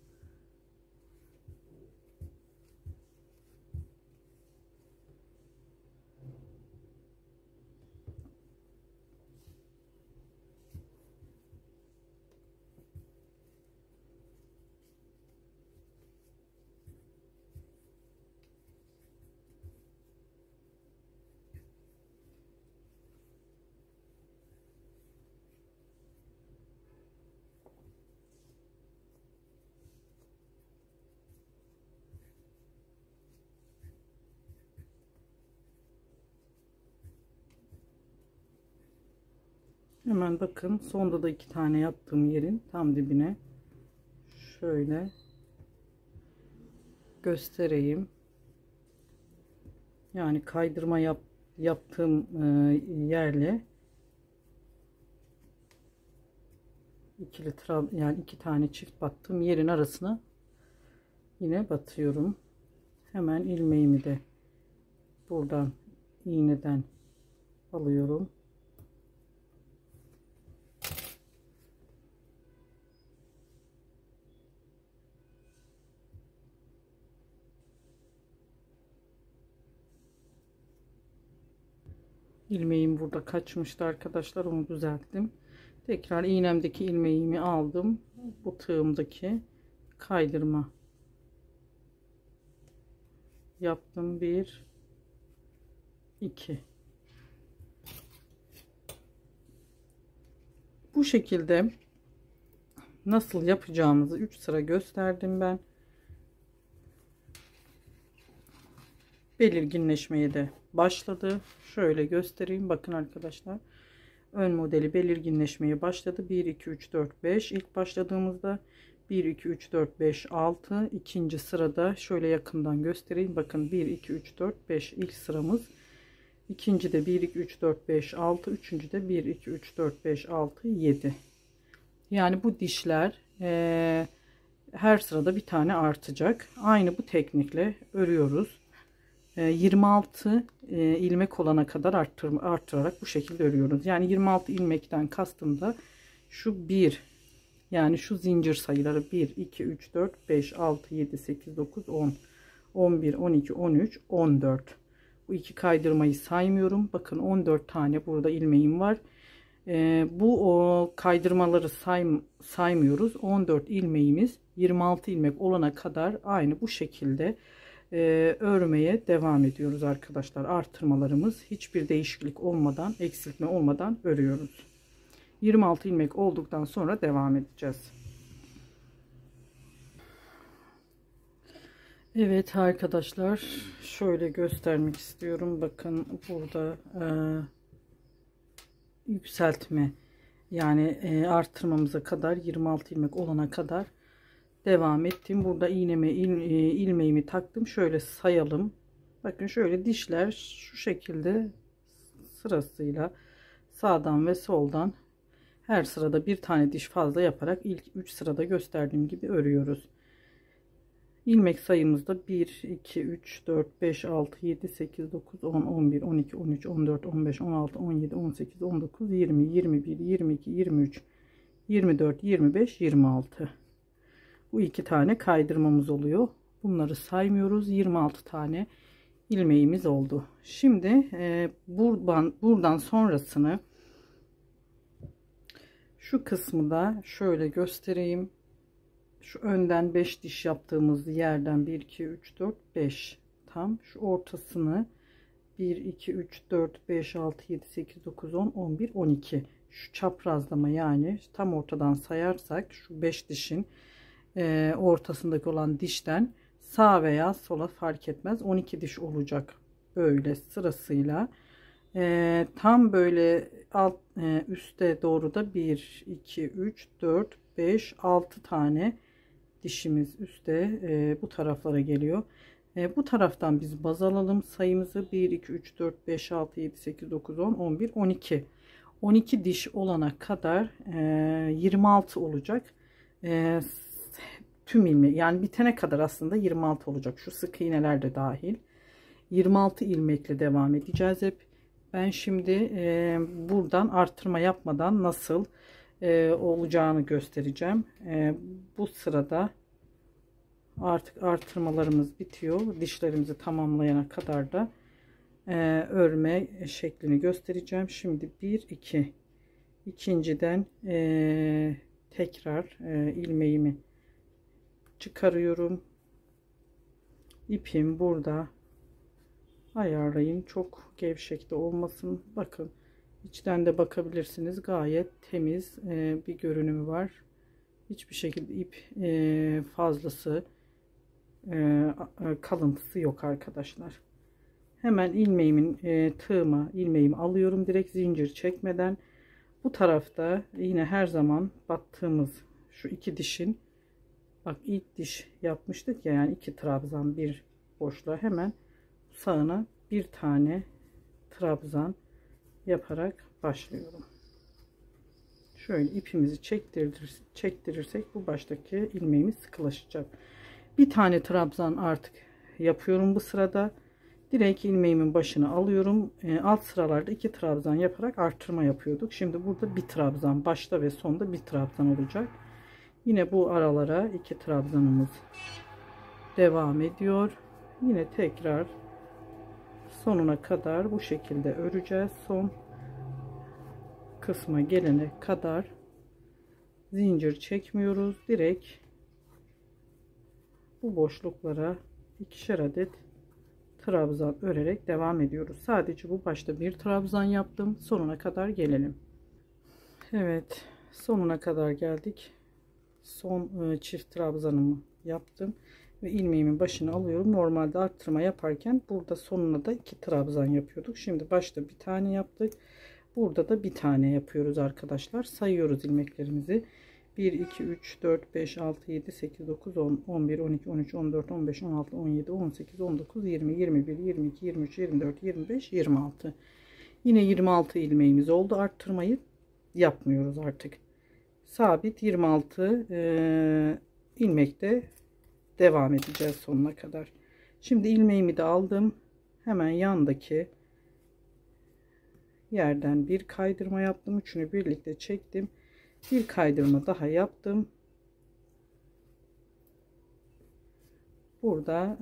Hemen bakın sonda da 2 tane yaptığım yerin tam dibine şöyle göstereyim. Yani kaydırma yaptığım yerle yani 2 tane çift battığım yerin arasına yine batıyorum. Hemen ilmeğimi de buradan iğneden alıyorum. İlmeğim burada kaçmıştı arkadaşlar, onu düzelttim. Tekrar iğnemdeki ilmeğimi aldım. Bu tığımdaki kaydırma yaptım. 1 2 bu şekilde nasıl yapacağımızı 3 sıra gösterdim ben. Belirginleşmeye de başladı. Şöyle göstereyim. Bakın arkadaşlar. Ön modeli belirginleşmeye başladı. 1 2 3 4 5 ilk başladığımızda 1 2 3 4 5 6 ikinci sırada şöyle yakından göstereyim. Bakın 1 2 3 4 5 ilk sıramız. İkinci de 1 2 3 4 5 6, üçüncü de 1 2 3 4 5 6 7. Yani bu dişler her sırada bir tane artacak. Aynı bu teknikle örüyoruz. 26 ilmek olana kadar arttırarak bu şekilde örüyoruz. Yani 26 ilmekten kastım da şu 1, yani şu zincir sayıları 1 2 3 4 5 6 7 8 9 10 11 12 13 14. Bu iki kaydırmayı saymıyorum. Bakın 14 tane burada ilmeğim var. Bu kaydırmaları saymıyoruz. 14 ilmeğimiz 26 ilmek olana kadar aynı bu şekilde örmeye devam ediyoruz arkadaşlar. Artırmalarımız hiçbir değişiklik olmadan, eksiltme olmadan örüyoruz. 26 ilmek olduktan sonra devam edeceğiz. Evet arkadaşlar, şöyle göstermek istiyorum. Bakın burada yükseltme, yani artırmamıza kadar 26 ilmek olana kadar devam ettim. Burada ilmeğimi taktım. Şöyle sayalım. Bakın şöyle dişler şu şekilde sırasıyla sağdan ve soldan her sırada bir tane diş fazla yaparak ilk 3 sırada gösterdiğim gibi örüyoruz. İlmek sayımızda 1 2 3 4 5 6 7 8 9 10 11 12 13 14 15 16 17 18 19 20 21 22 23 24 25 26. Bu iki tane kaydırmamız oluyor. Bunları saymıyoruz. 26 tane ilmeğimiz oldu. Şimdi buradan sonrasını, şu kısmı da şöyle göstereyim. Şu önden 5 diş yaptığımız yerden 1 2 3 4 5, tam şu ortasını 1 2 3 4 5 6 7 8 9 10 11 12, şu çaprazlama, yani tam ortadan sayarsak şu 5 dişin ortasındaki olan dişten sağ veya sola fark etmez 12 diş olacak, böyle sırasıyla. Tam böyle üste doğru da 1 2 3 4 5 6 tane dişimiz üstte bu taraflara geliyor. Bu taraftan biz baz alalım sayımızı. 1 2 3 4 5 6 7 8 9 10 11 12 12 diş olana kadar 26 olacak. Tüm ilmek, yani bitene kadar aslında 26 olacak, şu sık iğneler de dahil. 26 ilmekle devam edeceğiz hep. Ben şimdi buradan artırma yapmadan nasıl olacağını göstereceğim. Bu sırada artık artırmalarımız bitiyor. Dişlerimizi tamamlayana kadar da örme şeklini göstereceğim. Şimdi 1 2 ikinciden tekrar ilmeğimi çıkarıyorum. İpim burada, ayarlayın, çok gevşek de olmasın. Bakın, içten de bakabilirsiniz, gayet temiz bir görünümü var. Hiçbir şekilde ip fazlası kalıntısı yok arkadaşlar. Hemen ilmeğimin ilmeğimi alıyorum direkt, zincir çekmeden. Bu tarafta yine her zaman battığımız şu iki dişin, bak ilk diş yapmıştık ya, yani 2 trabzan bir boşluğa, hemen sağına bir tane yaparak başlıyorum. Şöyle ipimizi çektirirsek bu baştaki ilmeğimiz sıkılaşacak. Bir tane trabzan artık yapıyorum bu sırada. Direkt ilmeğimin başını alıyorum. Alt sıralarda 2 trabzan yaparak artırma yapıyorduk. Şimdi burada bir trabzan, başta ve sonda bir trabzan olacak. Yine bu aralara 2 trabzanımız devam ediyor. Yine tekrar sonuna kadar bu şekilde öreceğiz. Son kısma gelene kadar zincir çekmiyoruz. Direkt bu boşluklara 2'şer adet trabzan örerek devam ediyoruz. Sadece bu başta bir trabzan yaptım. Sonuna kadar gelelim. Evet, sonuna kadar geldik. Son çift trabzanımı yaptım ve ilmeğimin başını alıyorum. Normalde arttırma yaparken burada sonuna da 2 trabzan yapıyorduk. Şimdi başta bir tane yaptık. Burada da bir tane yapıyoruz arkadaşlar. Sayıyoruz ilmeklerimizi. 1 2 3 4 5 6 7 8 9 10 11 12 13 14 15 16 17 18 19 20 21 22 23 24 25 26. Yine 26 ilmeğimiz oldu. Arttırmayı yapmıyoruz artık. Sabit 26 ilmekte devam edeceğiz sonuna kadar. Şimdi ilmeğimi de aldım. Hemen yandaki yerden bir kaydırma yaptım. Üçünü birlikte çektim. Bir kaydırma daha yaptım. Burada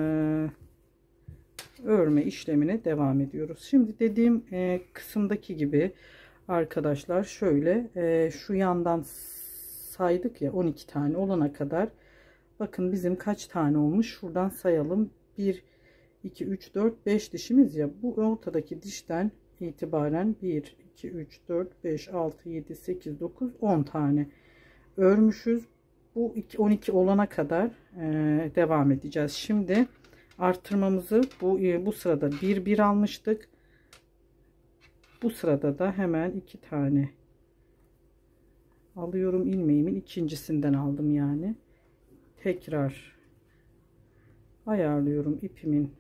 örme işlemine devam ediyoruz. Şimdi dediğim kısımdaki gibi arkadaşlar, şöyle şu yandan saydık ya, 12 tane olana kadar bakın bizim kaç tane olmuş, şuradan sayalım. 1 2 3 4 5 dişimiz ya, bu ortadaki dişten itibaren 1 2 3 4 5 6 7 8 9 10 tane örmüşüz. Bu 12 olana kadar devam edeceğiz. Şimdi artırmamızı bu sırada bir almıştık. Bu sırada da hemen 2 tane alıyorum. İlmeğimin ikincisinden aldım yani. Tekrar ayarlıyorum ipimin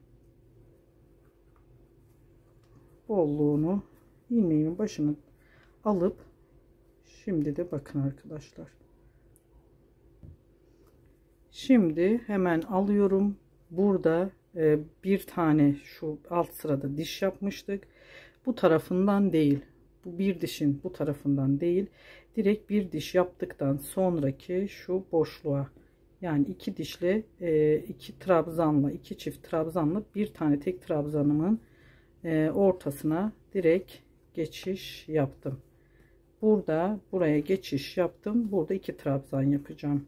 bolluğunu, ilmeğimin başını alıp, şimdi de bakın arkadaşlar, şimdi hemen alıyorum. Burada bir tane şu alt sırada diş yapmıştık. Bu tarafından değil, bu bir dişin bu tarafından değil, direkt bir diş yaptıktan sonraki şu boşluğa, yani iki dişle iki trabzanla, iki çift trabzanla bir tane tek trabzanımın ortasına direkt geçiş yaptım. Burada buraya geçiş yaptım. Burada iki trabzan yapacağım.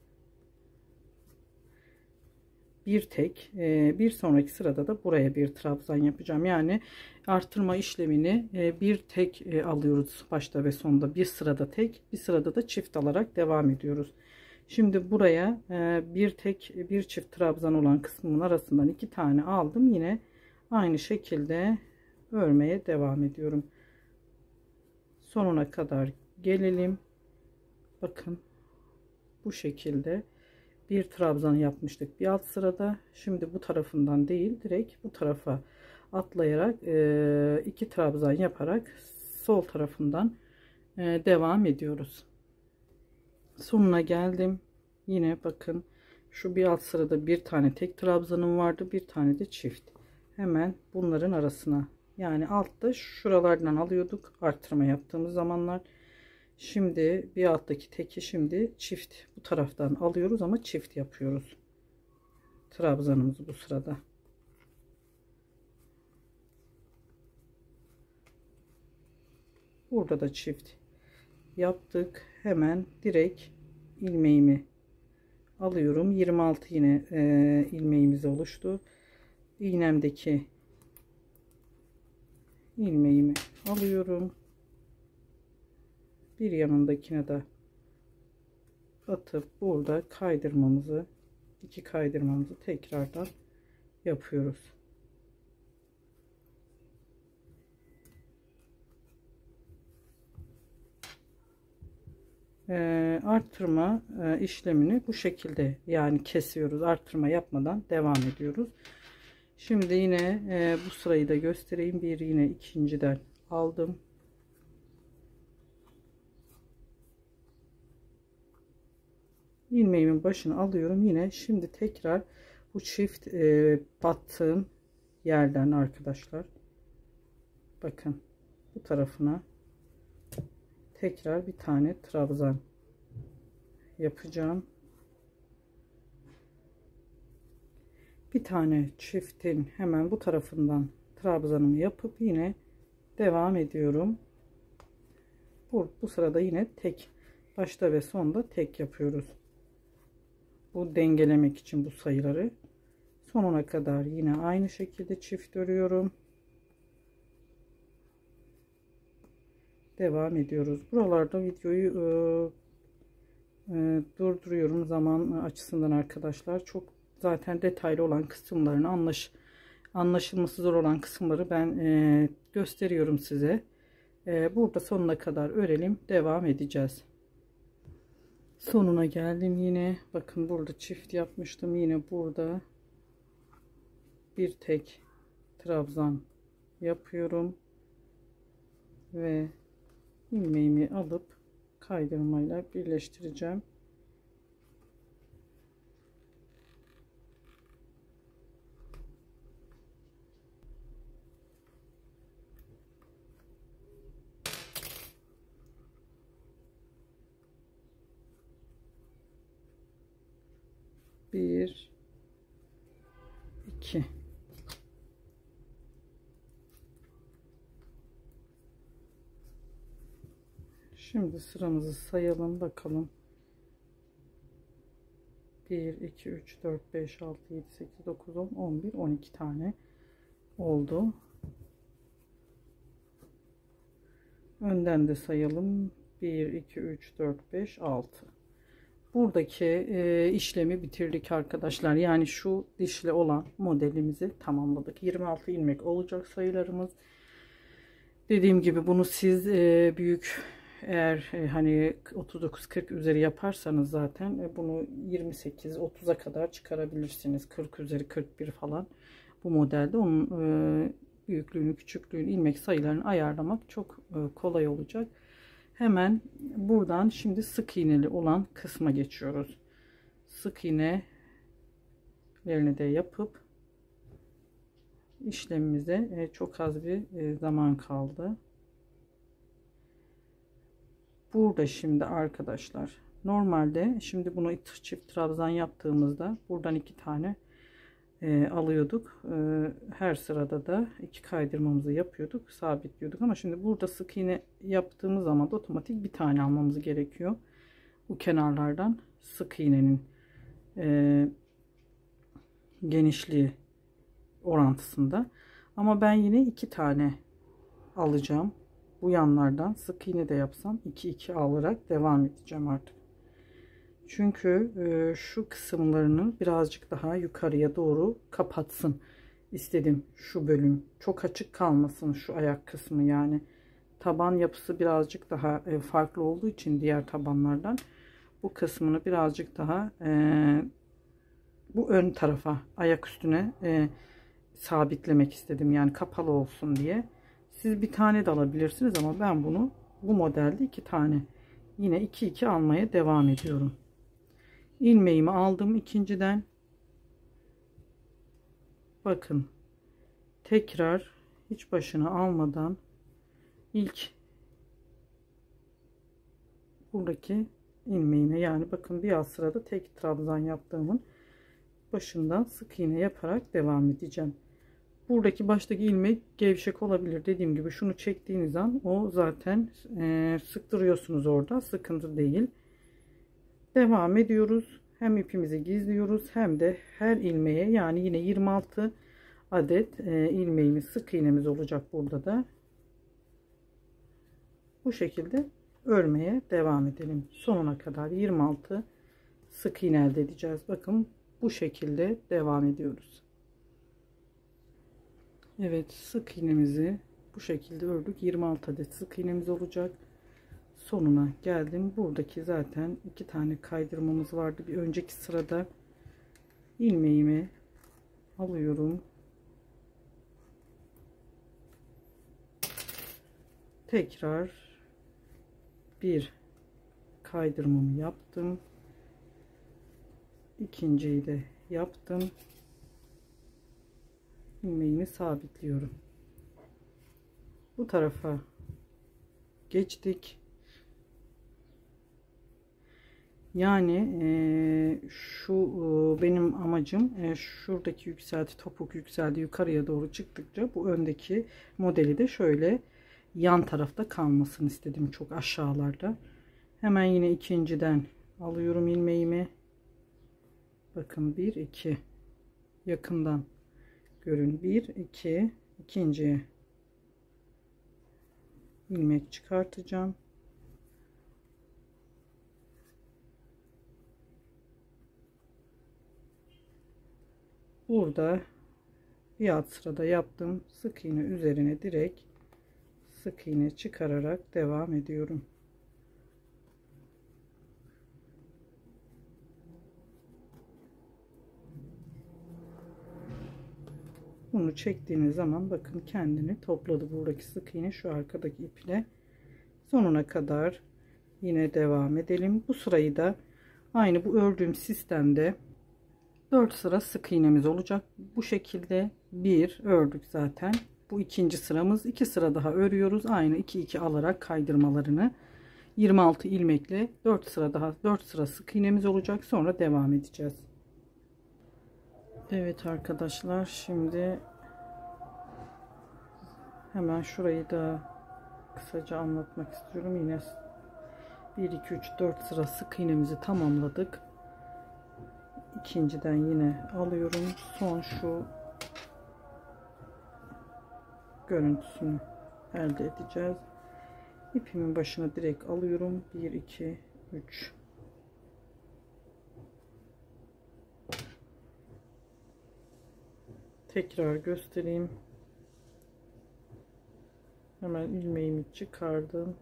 Bir tek, bir sonraki sırada da buraya bir trabzan yapacağım. Yani artırma işlemini bir tek alıyoruz başta ve sonda, bir sırada tek, bir sırada da çift alarak devam ediyoruz. Şimdi buraya bir tek bir çift trabzan olan kısmının arasından iki tane aldım. Yine aynı şekilde örmeye devam ediyorum. Sonuna kadar gelelim. Bakın bu şekilde bir trabzan yapmıştık bir alt sırada. Şimdi bu tarafından değil, direkt bu tarafa atlayarak iki trabzan yaparak sol tarafından devam ediyoruz. Sonuna geldim. Yine bakın şu bir alt sırada bir tane tek trabzanım vardı, bir tane de çift. Hemen bunların arasına, yani altta şuralardan alıyorduk artırma yaptığımız zamanlar. Şimdi bir alttaki teki şimdi çift bu taraftan alıyoruz ama çift yapıyoruz trabzanımızı bu sırada. Burada da çift yaptık. Hemen direkt ilmeğimi alıyorum. 26 yine ilmeğimiz oluştu. İğnemdeki ilmeğimi alıyorum. Bir yanındakine de atıp burada kaydırmamızı, iki kaydırmamızı tekrardan yapıyoruz. Artırma işlemini bu şekilde, yani kesiyoruz, artırma yapmadan devam ediyoruz. Şimdi yine bu sırayı da göstereyim. Bir yine ikinciden aldım. İlmeğimin başını alıyorum. Yine şimdi tekrar bu çift battığım yerden arkadaşlar, bakın bu tarafına tekrar bir tane trabzan yapacağım. Bir tane çiftin hemen bu tarafından trabzanımı yapıp yine devam ediyorum. Bu sırada yine tek, başta ve sonda tek yapıyoruz. Bu dengelemek için bu sayıları. Sonuna kadar yine aynı şekilde çift örüyorum. Devam ediyoruz. Buralarda videoyu durduruyorum zaman açısından arkadaşlar. Çok zaten detaylı olan kısımlarını, anlaşılması zor olan kısımları ben gösteriyorum size. Burada sonuna kadar örelim, devam edeceğiz. Sonuna geldim yine. Bakın burada çift yapmıştım. Yine burada bir tek trabzan yapıyorum ve ilmeğimi alıp kaydırmayla birleştireceğim. 1 2 Şimdi sıramızı sayalım bakalım. 1 2 3 4 5 6 7 8 9 10 11 12 tane oldu. Önden de sayalım. 1 2 3 4 5 6. Buradaki işlemi bitirdik arkadaşlar. Yani şu dişli olan modelimizi tamamladık. 26 ilmek olacak sayılarımız. Dediğim gibi bunu siz büyük, eğer hani 39-40 üzeri yaparsanız zaten bunu 28-30'a kadar çıkarabilirsiniz. 40 üzeri 41 falan bu modelde. Onun büyüklüğünü, küçüklüğünü, ilmek sayılarını ayarlamak çok kolay olacak. Hemen buradan şimdi sık iğneli olan kısma geçiyoruz. Sık iğnelerini de yapıp işlemimize çok az bir zaman kaldı. Burada şimdi arkadaşlar normalde şimdi bunu çift trabzan yaptığımızda buradan 2 tane alıyorduk. Her sırada da 2 kaydırmamızı yapıyorduk, sabitliyorduk, ama şimdi burada sık iğne yaptığımız zaman da otomatik bir tane almamız gerekiyor. Bu kenarlardan sık iğnenin genişliği orantısında. Ama ben yine 2 tane alacağım. Bu yanlardan sık iğne de yapsam 2 alarak devam edeceğim artık. Çünkü şu kısımlarını birazcık daha yukarıya doğru kapatsın istedim şu bölüm. Çok açık kalmasın şu ayak kısmı, yani taban yapısı birazcık daha farklı olduğu için diğer tabanlardan bu kısmını birazcık daha bu ön tarafa, ayak üstüne sabitlemek istedim, yani kapalı olsun diye. Siz bir tane de alabilirsiniz ama ben bunu bu modelde 2 tane, yine 2 almaya devam ediyorum. İlmeğimi aldım ikinciden. Bakın tekrar hiç başını almadan ilk buradaki ilmeğime, yani bakın bir alt sırada tek trabzan yaptığımın başından sık iğne yaparak devam edeceğim. Buradaki baştaki ilmek gevşek olabilir. Dediğim gibi şunu çektiğiniz an o zaten sıktırıyorsunuz, orada sıkıntı değil. Devam ediyoruz. Hem ipimizi gizliyoruz hem de her ilmeğe, yani yine 26 adet ilmeğimiz, sık iğnemiz olacak burada da. Bu şekilde örmeye devam edelim. Sonuna kadar 26 sık iğne elde edeceğiz. Bakın bu şekilde devam ediyoruz. Evet, sık iğnemizi bu şekilde ördük. 26 adet sık iğnemiz olacak. Sonuna geldim. Buradaki zaten 2 tane kaydırmamız vardı. Bir önceki sırada ilmeğimi alıyorum. Tekrar bir kaydırmamı yaptım. İkinciyi de yaptım. İlmeğimi sabitliyorum. Bu tarafa geçtik. Yani şu benim amacım şuradaki yükselti, topuk yükseldi yukarıya doğru çıktıkça bu öndeki modeli de şöyle yan tarafta kalmasını istedim, çok aşağılarda. Hemen yine ikinciden alıyorum ilmeğimi. Bakın 1 2 yakından görün, 1 2 ikinciye ilmek çıkartacağım. Burada bir alt sırada yaptım, sık iğne üzerine direkt sık iğne çıkararak devam ediyorum. Bunu çektiğiniz zaman bakın kendini topladı buradaki sık iğne şu arkadaki iple. Sonuna kadar yine devam edelim. Bu sırayı da aynı bu ördüğüm sistemde 4 sıra sık iğnemiz olacak. Bu şekilde bir ördük zaten. Bu ikinci sıramız. 2 sıra daha örüyoruz. Aynı 2 alarak kaydırmalarını 26 ilmekle 4 sıra daha, 4 sıra sık iğnemiz olacak. Sonra devam edeceğiz. Evet arkadaşlar, şimdi hemen şurayı da kısaca anlatmak istiyorum. Yine 1 2 3 4 sıra sık iğnemizi tamamladık. İkinciden yine alıyorum. Son şu görüntüsünü elde edeceğiz. İpimin başına direkt alıyorum. 1 2 3. Tekrar göstereyim. Hemen ilmeğimi çıkardım.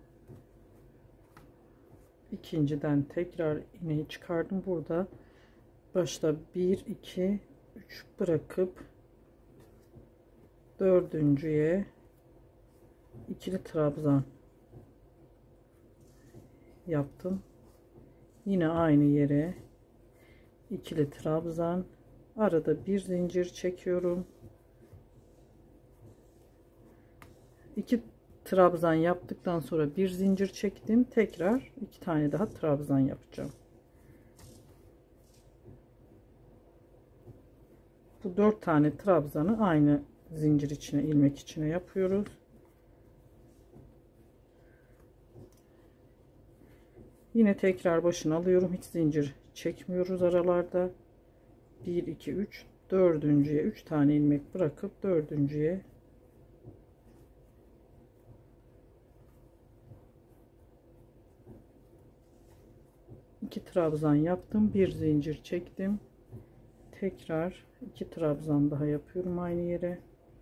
İkinciden tekrar iğneyi çıkardım. Burada başta 1 2 3 bırakıp dördüncüye ikili trabzan yaptım. Yine aynı yere ikili trabzan, arada bir zincir çekiyorum. 2 trabzan yaptıktan sonra bir zincir çektim. Tekrar 2 tane daha trabzan yapacağım. Bu 4 tane trabzanı aynı zincir içine, ilmek içine yapıyoruz. Yine tekrar başını alıyorum. Hiç zincir çekmiyoruz aralarda. 1 2 3, dördüncüye 3 tane ilmek bırakıp dördüncüye iki trabzan yaptım. Bir zincir çektim. Tekrar 2 trabzan daha yapıyorum aynı yere.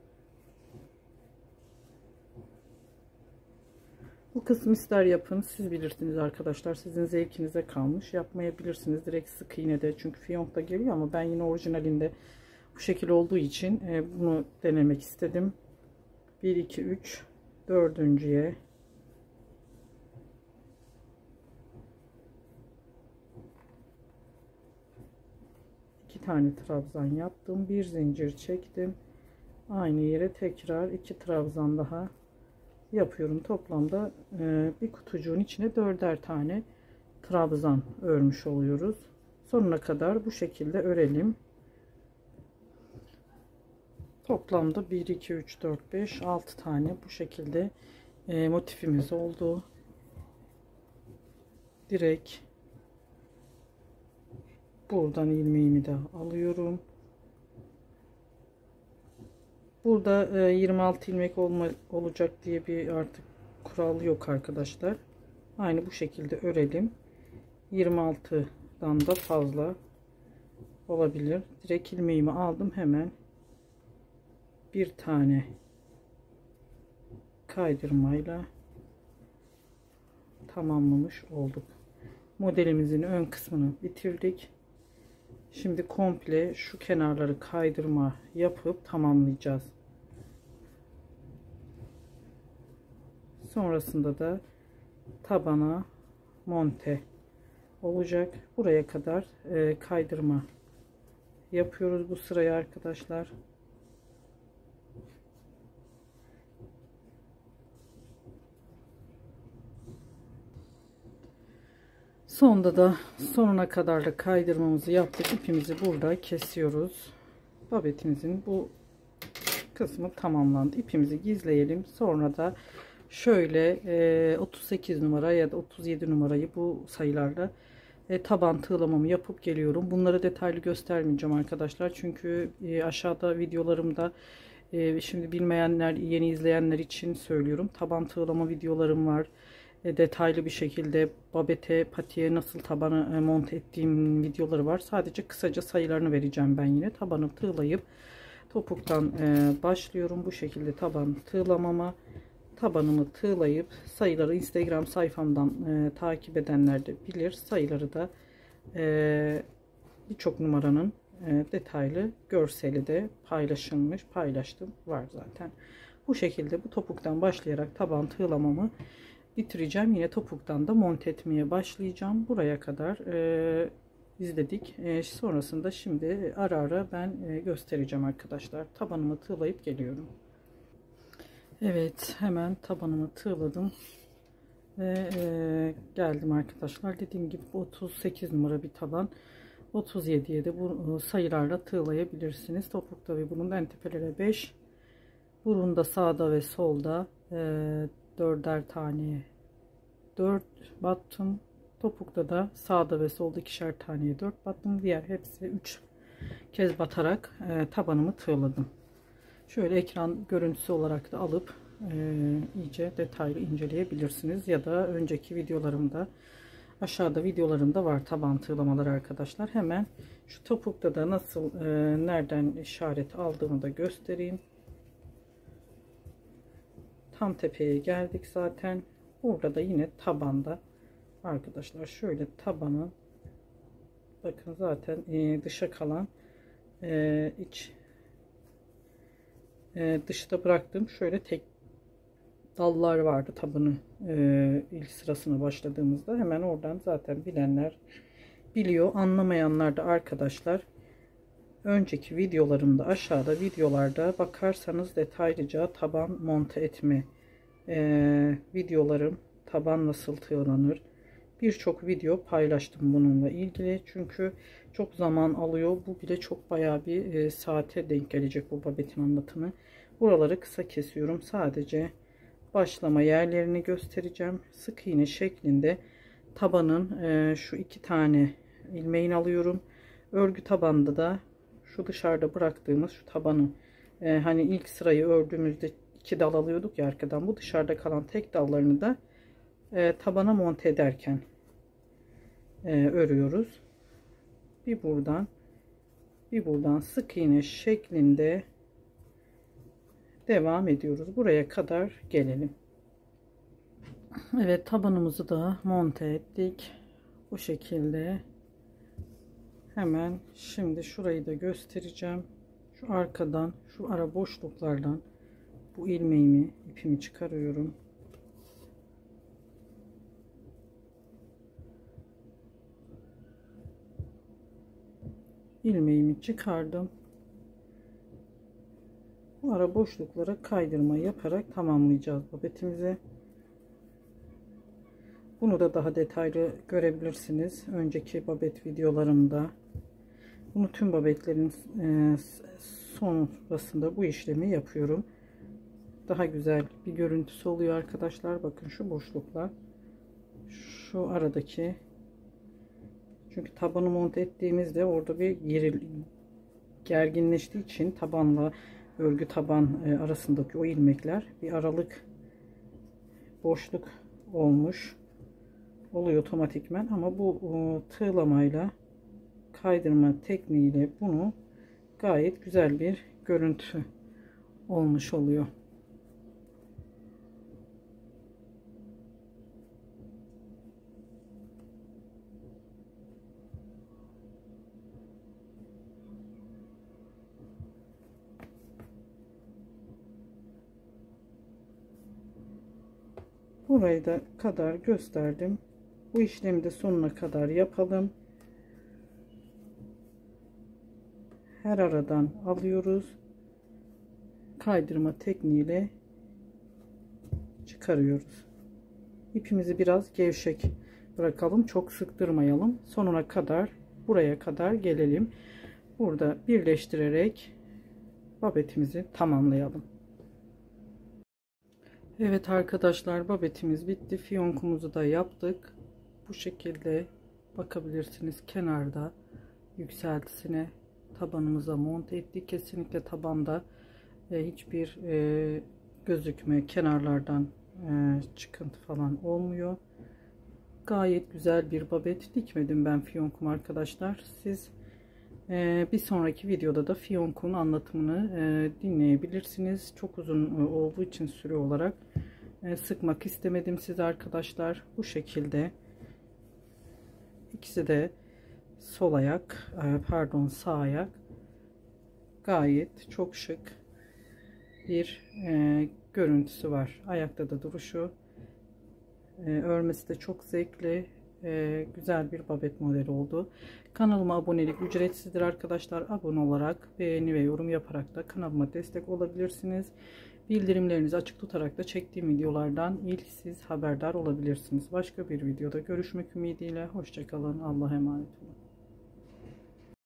Bu kısmı ister yapın, siz bilirsiniz arkadaşlar. Sizin zevkinize kalmış. Yapmayabilirsiniz direkt sık iğne de, çünkü fiyonkta geliyor, ama ben yine orijinalinde bu şekil olduğu için bunu denemek istedim. 1 2 3, dördüncüye iki tane trabzan yaptım. Bir zincir çektim. Aynı yere tekrar 2 trabzan daha yapıyorum. Toplamda bir kutucuğun içine 4'er tane trabzan örmüş oluyoruz. Sonuna kadar bu şekilde örelim. Toplamda 1 2 3 4 5 6 tane bu şekilde motifimiz oldu. Direkt buradan ilmeğimi de alıyorum. Burada 26 ilmek olacak diye bir artık kural yok arkadaşlar. Aynı bu şekilde örelim. 26'dan da fazla olabilir. Direkt ilmeğimi aldım, hemen bir tane kaydırmayla tamamlamış olduk. Modelimizin ön kısmını bitirdik. Şimdi komple şu kenarları kaydırma yapıp tamamlayacağız. Sonrasında da tabana monte olacak. Buraya kadar kaydırma yapıyoruz bu sırayı arkadaşlar. Sonda da sonuna kadar da kaydırmamızı yaptık. İpimizi burada kesiyoruz. Babetimizin bu kısmı tamamlandı. İpimizi gizleyelim. Sonra da şöyle 38 numara ya da 37 numarayı bu sayılarla taban tığlamamı yapıp geliyorum. Bunları detaylı göstermeyeceğim arkadaşlar. Çünkü aşağıda videolarımda, şimdi bilmeyenler, yeni izleyenler için söylüyorum. Taban tığlama videolarım var. Detaylı bir şekilde babete, patiye nasıl tabanı monte ettiğim videoları var. Sadece kısaca sayılarını vereceğim ben yine. Tabanı tığlayıp topuktan başlıyorum. Bu şekilde taban tığlamama. Tabanımı tığlayıp sayıları Instagram sayfamdan takip edenler de bilir. Sayıları da birçok numaranın detaylı görseli de paylaştım var zaten. Bu şekilde bu topuktan başlayarak taban tığlamamı bitireceğim. Yine topuktan da monte etmeye başlayacağım. Buraya kadar izledik. Sonrasında şimdi ara ara ben göstereceğim arkadaşlar. Tabanımı tığlayıp geliyorum. Evet, hemen tabanımı tığladım ve geldim arkadaşlar. Dediğim gibi 38 numara bir taban. 37'ye de bu sayılarla tığlayabilirsiniz. Topukta ve bunun en tepelere 5, burunda sağda ve solda 4'er tane 4 battım. Topukta da sağda ve solda 2'şer taneye 4 battım. Diğer hepsi 3 kez batarak tabanımı tığladım. Şöyle ekran görüntüsü olarak da alıp iyice detaylı inceleyebilirsiniz. Ya da önceki videolarımda, aşağıda videolarımda var taban tığlamaları arkadaşlar. Hemen şu topukta da nasıl nereden işaret aldığımı da göstereyim. Tam tepeye geldik zaten. Burada da yine tabanda arkadaşlar şöyle tabanı, bakın zaten dışa kalan iç dışta bıraktım. Şöyle tek dallar vardı tabanı ilk sırasına başladığımızda. Hemen oradan zaten bilenler biliyor. Anlamayanlar da arkadaşlar önceki videolarımda, aşağıda videolarda bakarsanız detaylıca taban monte etme videolarım, taban nasıl tığlanır, birçok video paylaştım bununla ilgili. Çünkü çok zaman alıyor. Bu bile çok bayağı bir saate denk gelecek bu babetin anlatımı. Buraları kısa kesiyorum. Sadece başlama yerlerini göstereceğim. Sık iğne şeklinde tabanın şu 2 tane ilmeğini alıyorum. Örgü tabanda da şu dışarıda bıraktığımız şu tabanı, hani ilk sırayı ördüğümüzde 2 dal alıyorduk ya arkadan, bu dışarıda kalan tek dallarını da tabana monte ederken örüyoruz. Bir buradan sık iğne şeklinde devam ediyoruz. Buraya kadar gelelim. Evet, tabanımızı da monte ettik. Bu şekilde. Hemen şimdi şurayı da göstereceğim. Şu arkadan, şu ara boşluklardan bu ilmeğimi, ipimi çıkarıyorum. İlmeğimi çıkardım. Bu ara boşluklara kaydırma yaparak tamamlayacağız babetimizi. Bunu da daha detaylı görebilirsiniz önceki babet videolarımda. Bunu tüm babetlerin sonrasında bu işlemi yapıyorum. Daha güzel bir görüntüsü oluyor arkadaşlar. Bakın şu boşluklar, şu aradaki, çünkü tabanı monte ettiğimizde orada bir gerginleştiği için tabanla örgü taban arasındaki o ilmekler bir aralık, boşluk olmuş oluyor otomatikmen. Ama bu tığlamayla, kaydırma tekniğiyle bunu gayet güzel bir görüntü olmuş oluyor. Burayı da kadar gösterdim. Bu işlemi de sonuna kadar yapalım. Her aradan alıyoruz. Kaydırma tekniğiyle çıkarıyoruz. İpimizi biraz gevşek bırakalım. Çok sıktırmayalım. Sonuna kadar, buraya kadar gelelim. Burada birleştirerek babetimizi tamamlayalım. Evet arkadaşlar, babetimiz bitti. Fiyonkumuzu da yaptık. Bu şekilde bakabilirsiniz. Kenarda yükseltisine tabanımıza monte ettik. Kesinlikle tabanda hiçbir gözükme, kenarlardan çıkıntı falan olmuyor. Gayet güzel bir babet dikmedim ben fiyonkum arkadaşlar. Siz bir sonraki videoda da fiyonkun anlatımını dinleyebilirsiniz. Çok uzun olduğu için süre olarak sıkmak istemedim siz arkadaşlar. Bu şekilde ikisi de sol ayak, pardon sağ ayak, gayet çok şık bir görüntüsü var. Ayakta da duruşu, örmesi de çok zevkli, güzel bir babet modeli oldu. Kanalıma abonelik ücretsizdir arkadaşlar. Abone olarak, beğeni ve yorum yaparak da kanalıma destek olabilirsiniz. Bildirimlerinizi açık tutarak da çektiğim videolardan ilk siz haberdar olabilirsiniz. Başka bir videoda görüşmek ümidiyle. Hoşça kalın. Allah'a emanet olun.